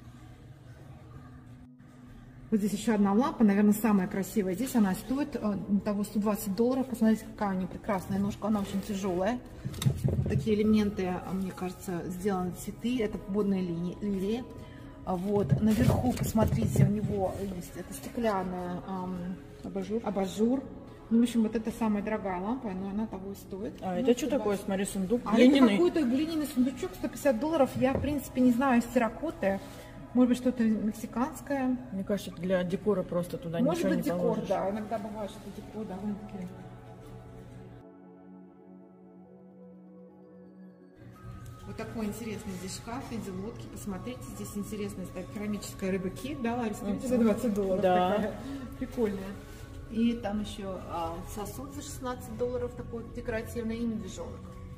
Вот здесь еще одна лампа, наверное, самая красивая. Здесь она стоит э, того сто двадцать долларов. Посмотрите, какая у нее прекрасная ножка. Она очень тяжелая. Вот такие элементы, мне кажется, сделаны цветы. Это водные линии, лилии. Вот. Наверху, посмотрите, у него есть это стеклянная эм, Абажур. абажур. Ну, в общем, вот это самая дорогая лампа, но она того и стоит. А ну, это что такое? Смотри, сундук А глиняный. это какой-то глиняный сундучок, сто пятьдесят долларов. Я, в принципе, не знаю, из терракоты. Может быть, что-то мексиканское. Мне кажется, для декора просто туда Может ничего быть, не декор, положишь. да. Иногда бывает, что декор довольно-таки. Вот такой интересный здесь шкаф в виде лодки. Посмотрите, здесь интересная стоит керамическая рыба-кит. Да, Ларис, видите, за двадцать долларов. Да. Такая прикольная. И там еще а, сосуд за шестнадцать долларов, такой декоративный, и медвежонок.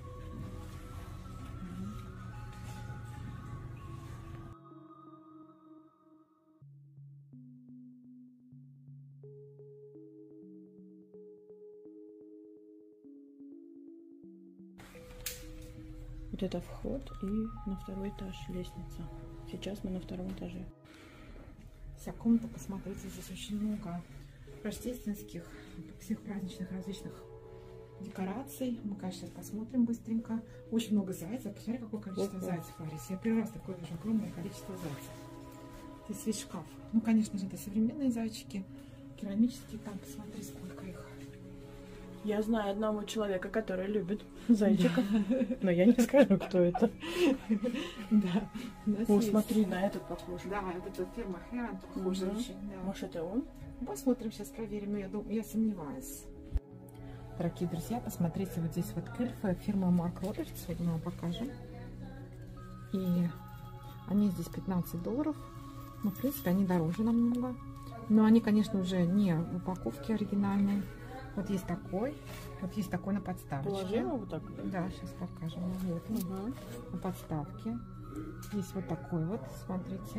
Вот это вход и на второй этаж лестница. Сейчас мы на втором этаже. Вся комната, посмотрите, здесь очень много рождественских, всех праздничных различных декораций. Мы, конечно, сейчас посмотрим быстренько. Очень много зайцев. Посмотри, какое количество Ого. зайцев, Ларис. Я первый раз такое вижу, огромное количество зайцев. Здесь весь шкаф. Ну, конечно же, это современные зайчики. Керамические, там, посмотри, сколько их. Я знаю одного человека, который любит зайчиков, но я не скажу, кто это. Да. у нас О, есть. смотри, на этот похож. Да, вот эта фирма Heron похожа Мгм. очень. Да. Может, это он? Посмотрим, сейчас проверим, но я, думаю, я сомневаюсь. Дорогие друзья, посмотрите, вот здесь вот кельфы фирмы Марк Робертс, сегодня мы вам покажем. И они здесь пятнадцать долларов, ну, в принципе, они дороже намного. Но они, конечно, уже не в упаковке оригинальной. Вот есть такой, вот есть такой на подставочке. Положим его вот так? Да, сейчас покажем. Вот он, Угу. на подставке. Есть вот такой вот, смотрите.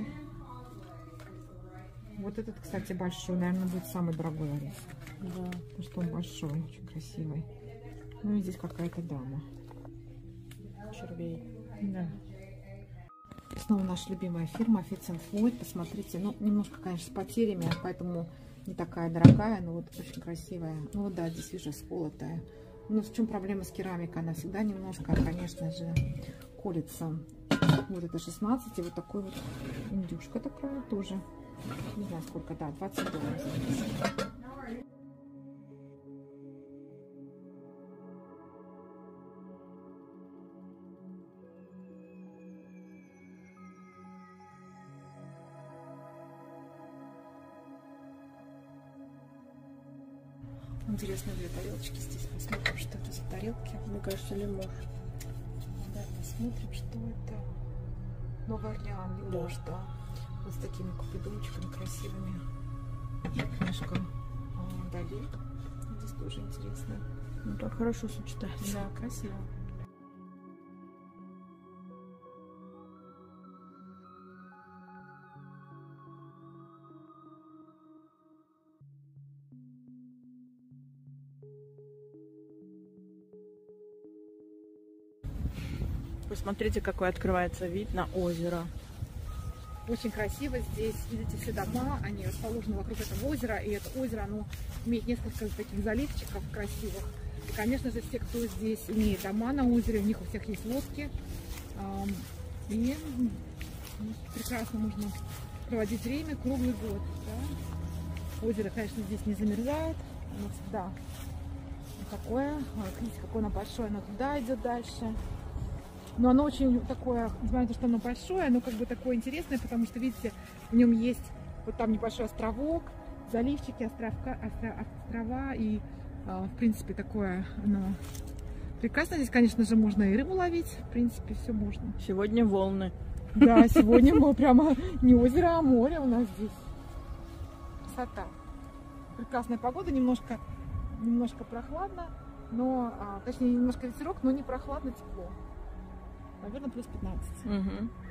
Вот этот, кстати, большой, наверное, будет самый дорогой, Ларис. Да. Потому что он большой, очень красивый. Ну и здесь какая-то дама. Червей. Да. Снова наша любимая фирма Fits and Floyd. Посмотрите, ну немножко, конечно, с потерями, поэтому не такая дорогая, но вот очень красивая. Ну вот да, здесь вижу сколотая. Но в чем проблема с керамикой? Она всегда немножко, конечно же, колется. Вот это шестнадцать, и вот такой вот индюшка такая тоже. Не знаю сколько, да, двадцать долларов. Интересные две тарелочки здесь. Посмотрим, что это за тарелки. Мне кажется, лимон. Да, посмотрим, что это. Новый Орлеан, лимож, да. Вот с такими купидончиками красивыми. Книжка а, Дали. Здесь тоже интересно. Ну, так хорошо сочетается. Да, красиво. Посмотрите, какой открывается вид на озеро. Очень красиво здесь, видите, все дома, они расположены вокруг этого озера, и это озеро, оно имеет несколько таких заливчиков красивых. И, конечно же, все, кто здесь имеет дома на озере, у них у всех есть лодки, и прекрасно можно проводить время круглый год. Да? Озеро, конечно, здесь не замерзает, оно всегда такое, видите, какое оно большое, оно туда идет дальше. Но оно очень такое, несмотря на то, что оно большое, оно как бы такое интересное, потому что, видите, в нем есть вот там небольшой островок, заливчики, островка, острова, и, в принципе, такое оно прекрасно. Здесь, конечно же, можно и рыбу ловить, в принципе, все можно. Сегодня волны. Да, сегодня мы прямо не озеро, а море у нас здесь. Красота. Прекрасная погода, немножко, немножко прохладно, но, точнее, немножко ветерок, но не прохладно, тепло. Наверное, плюс пятнадцать. Угу.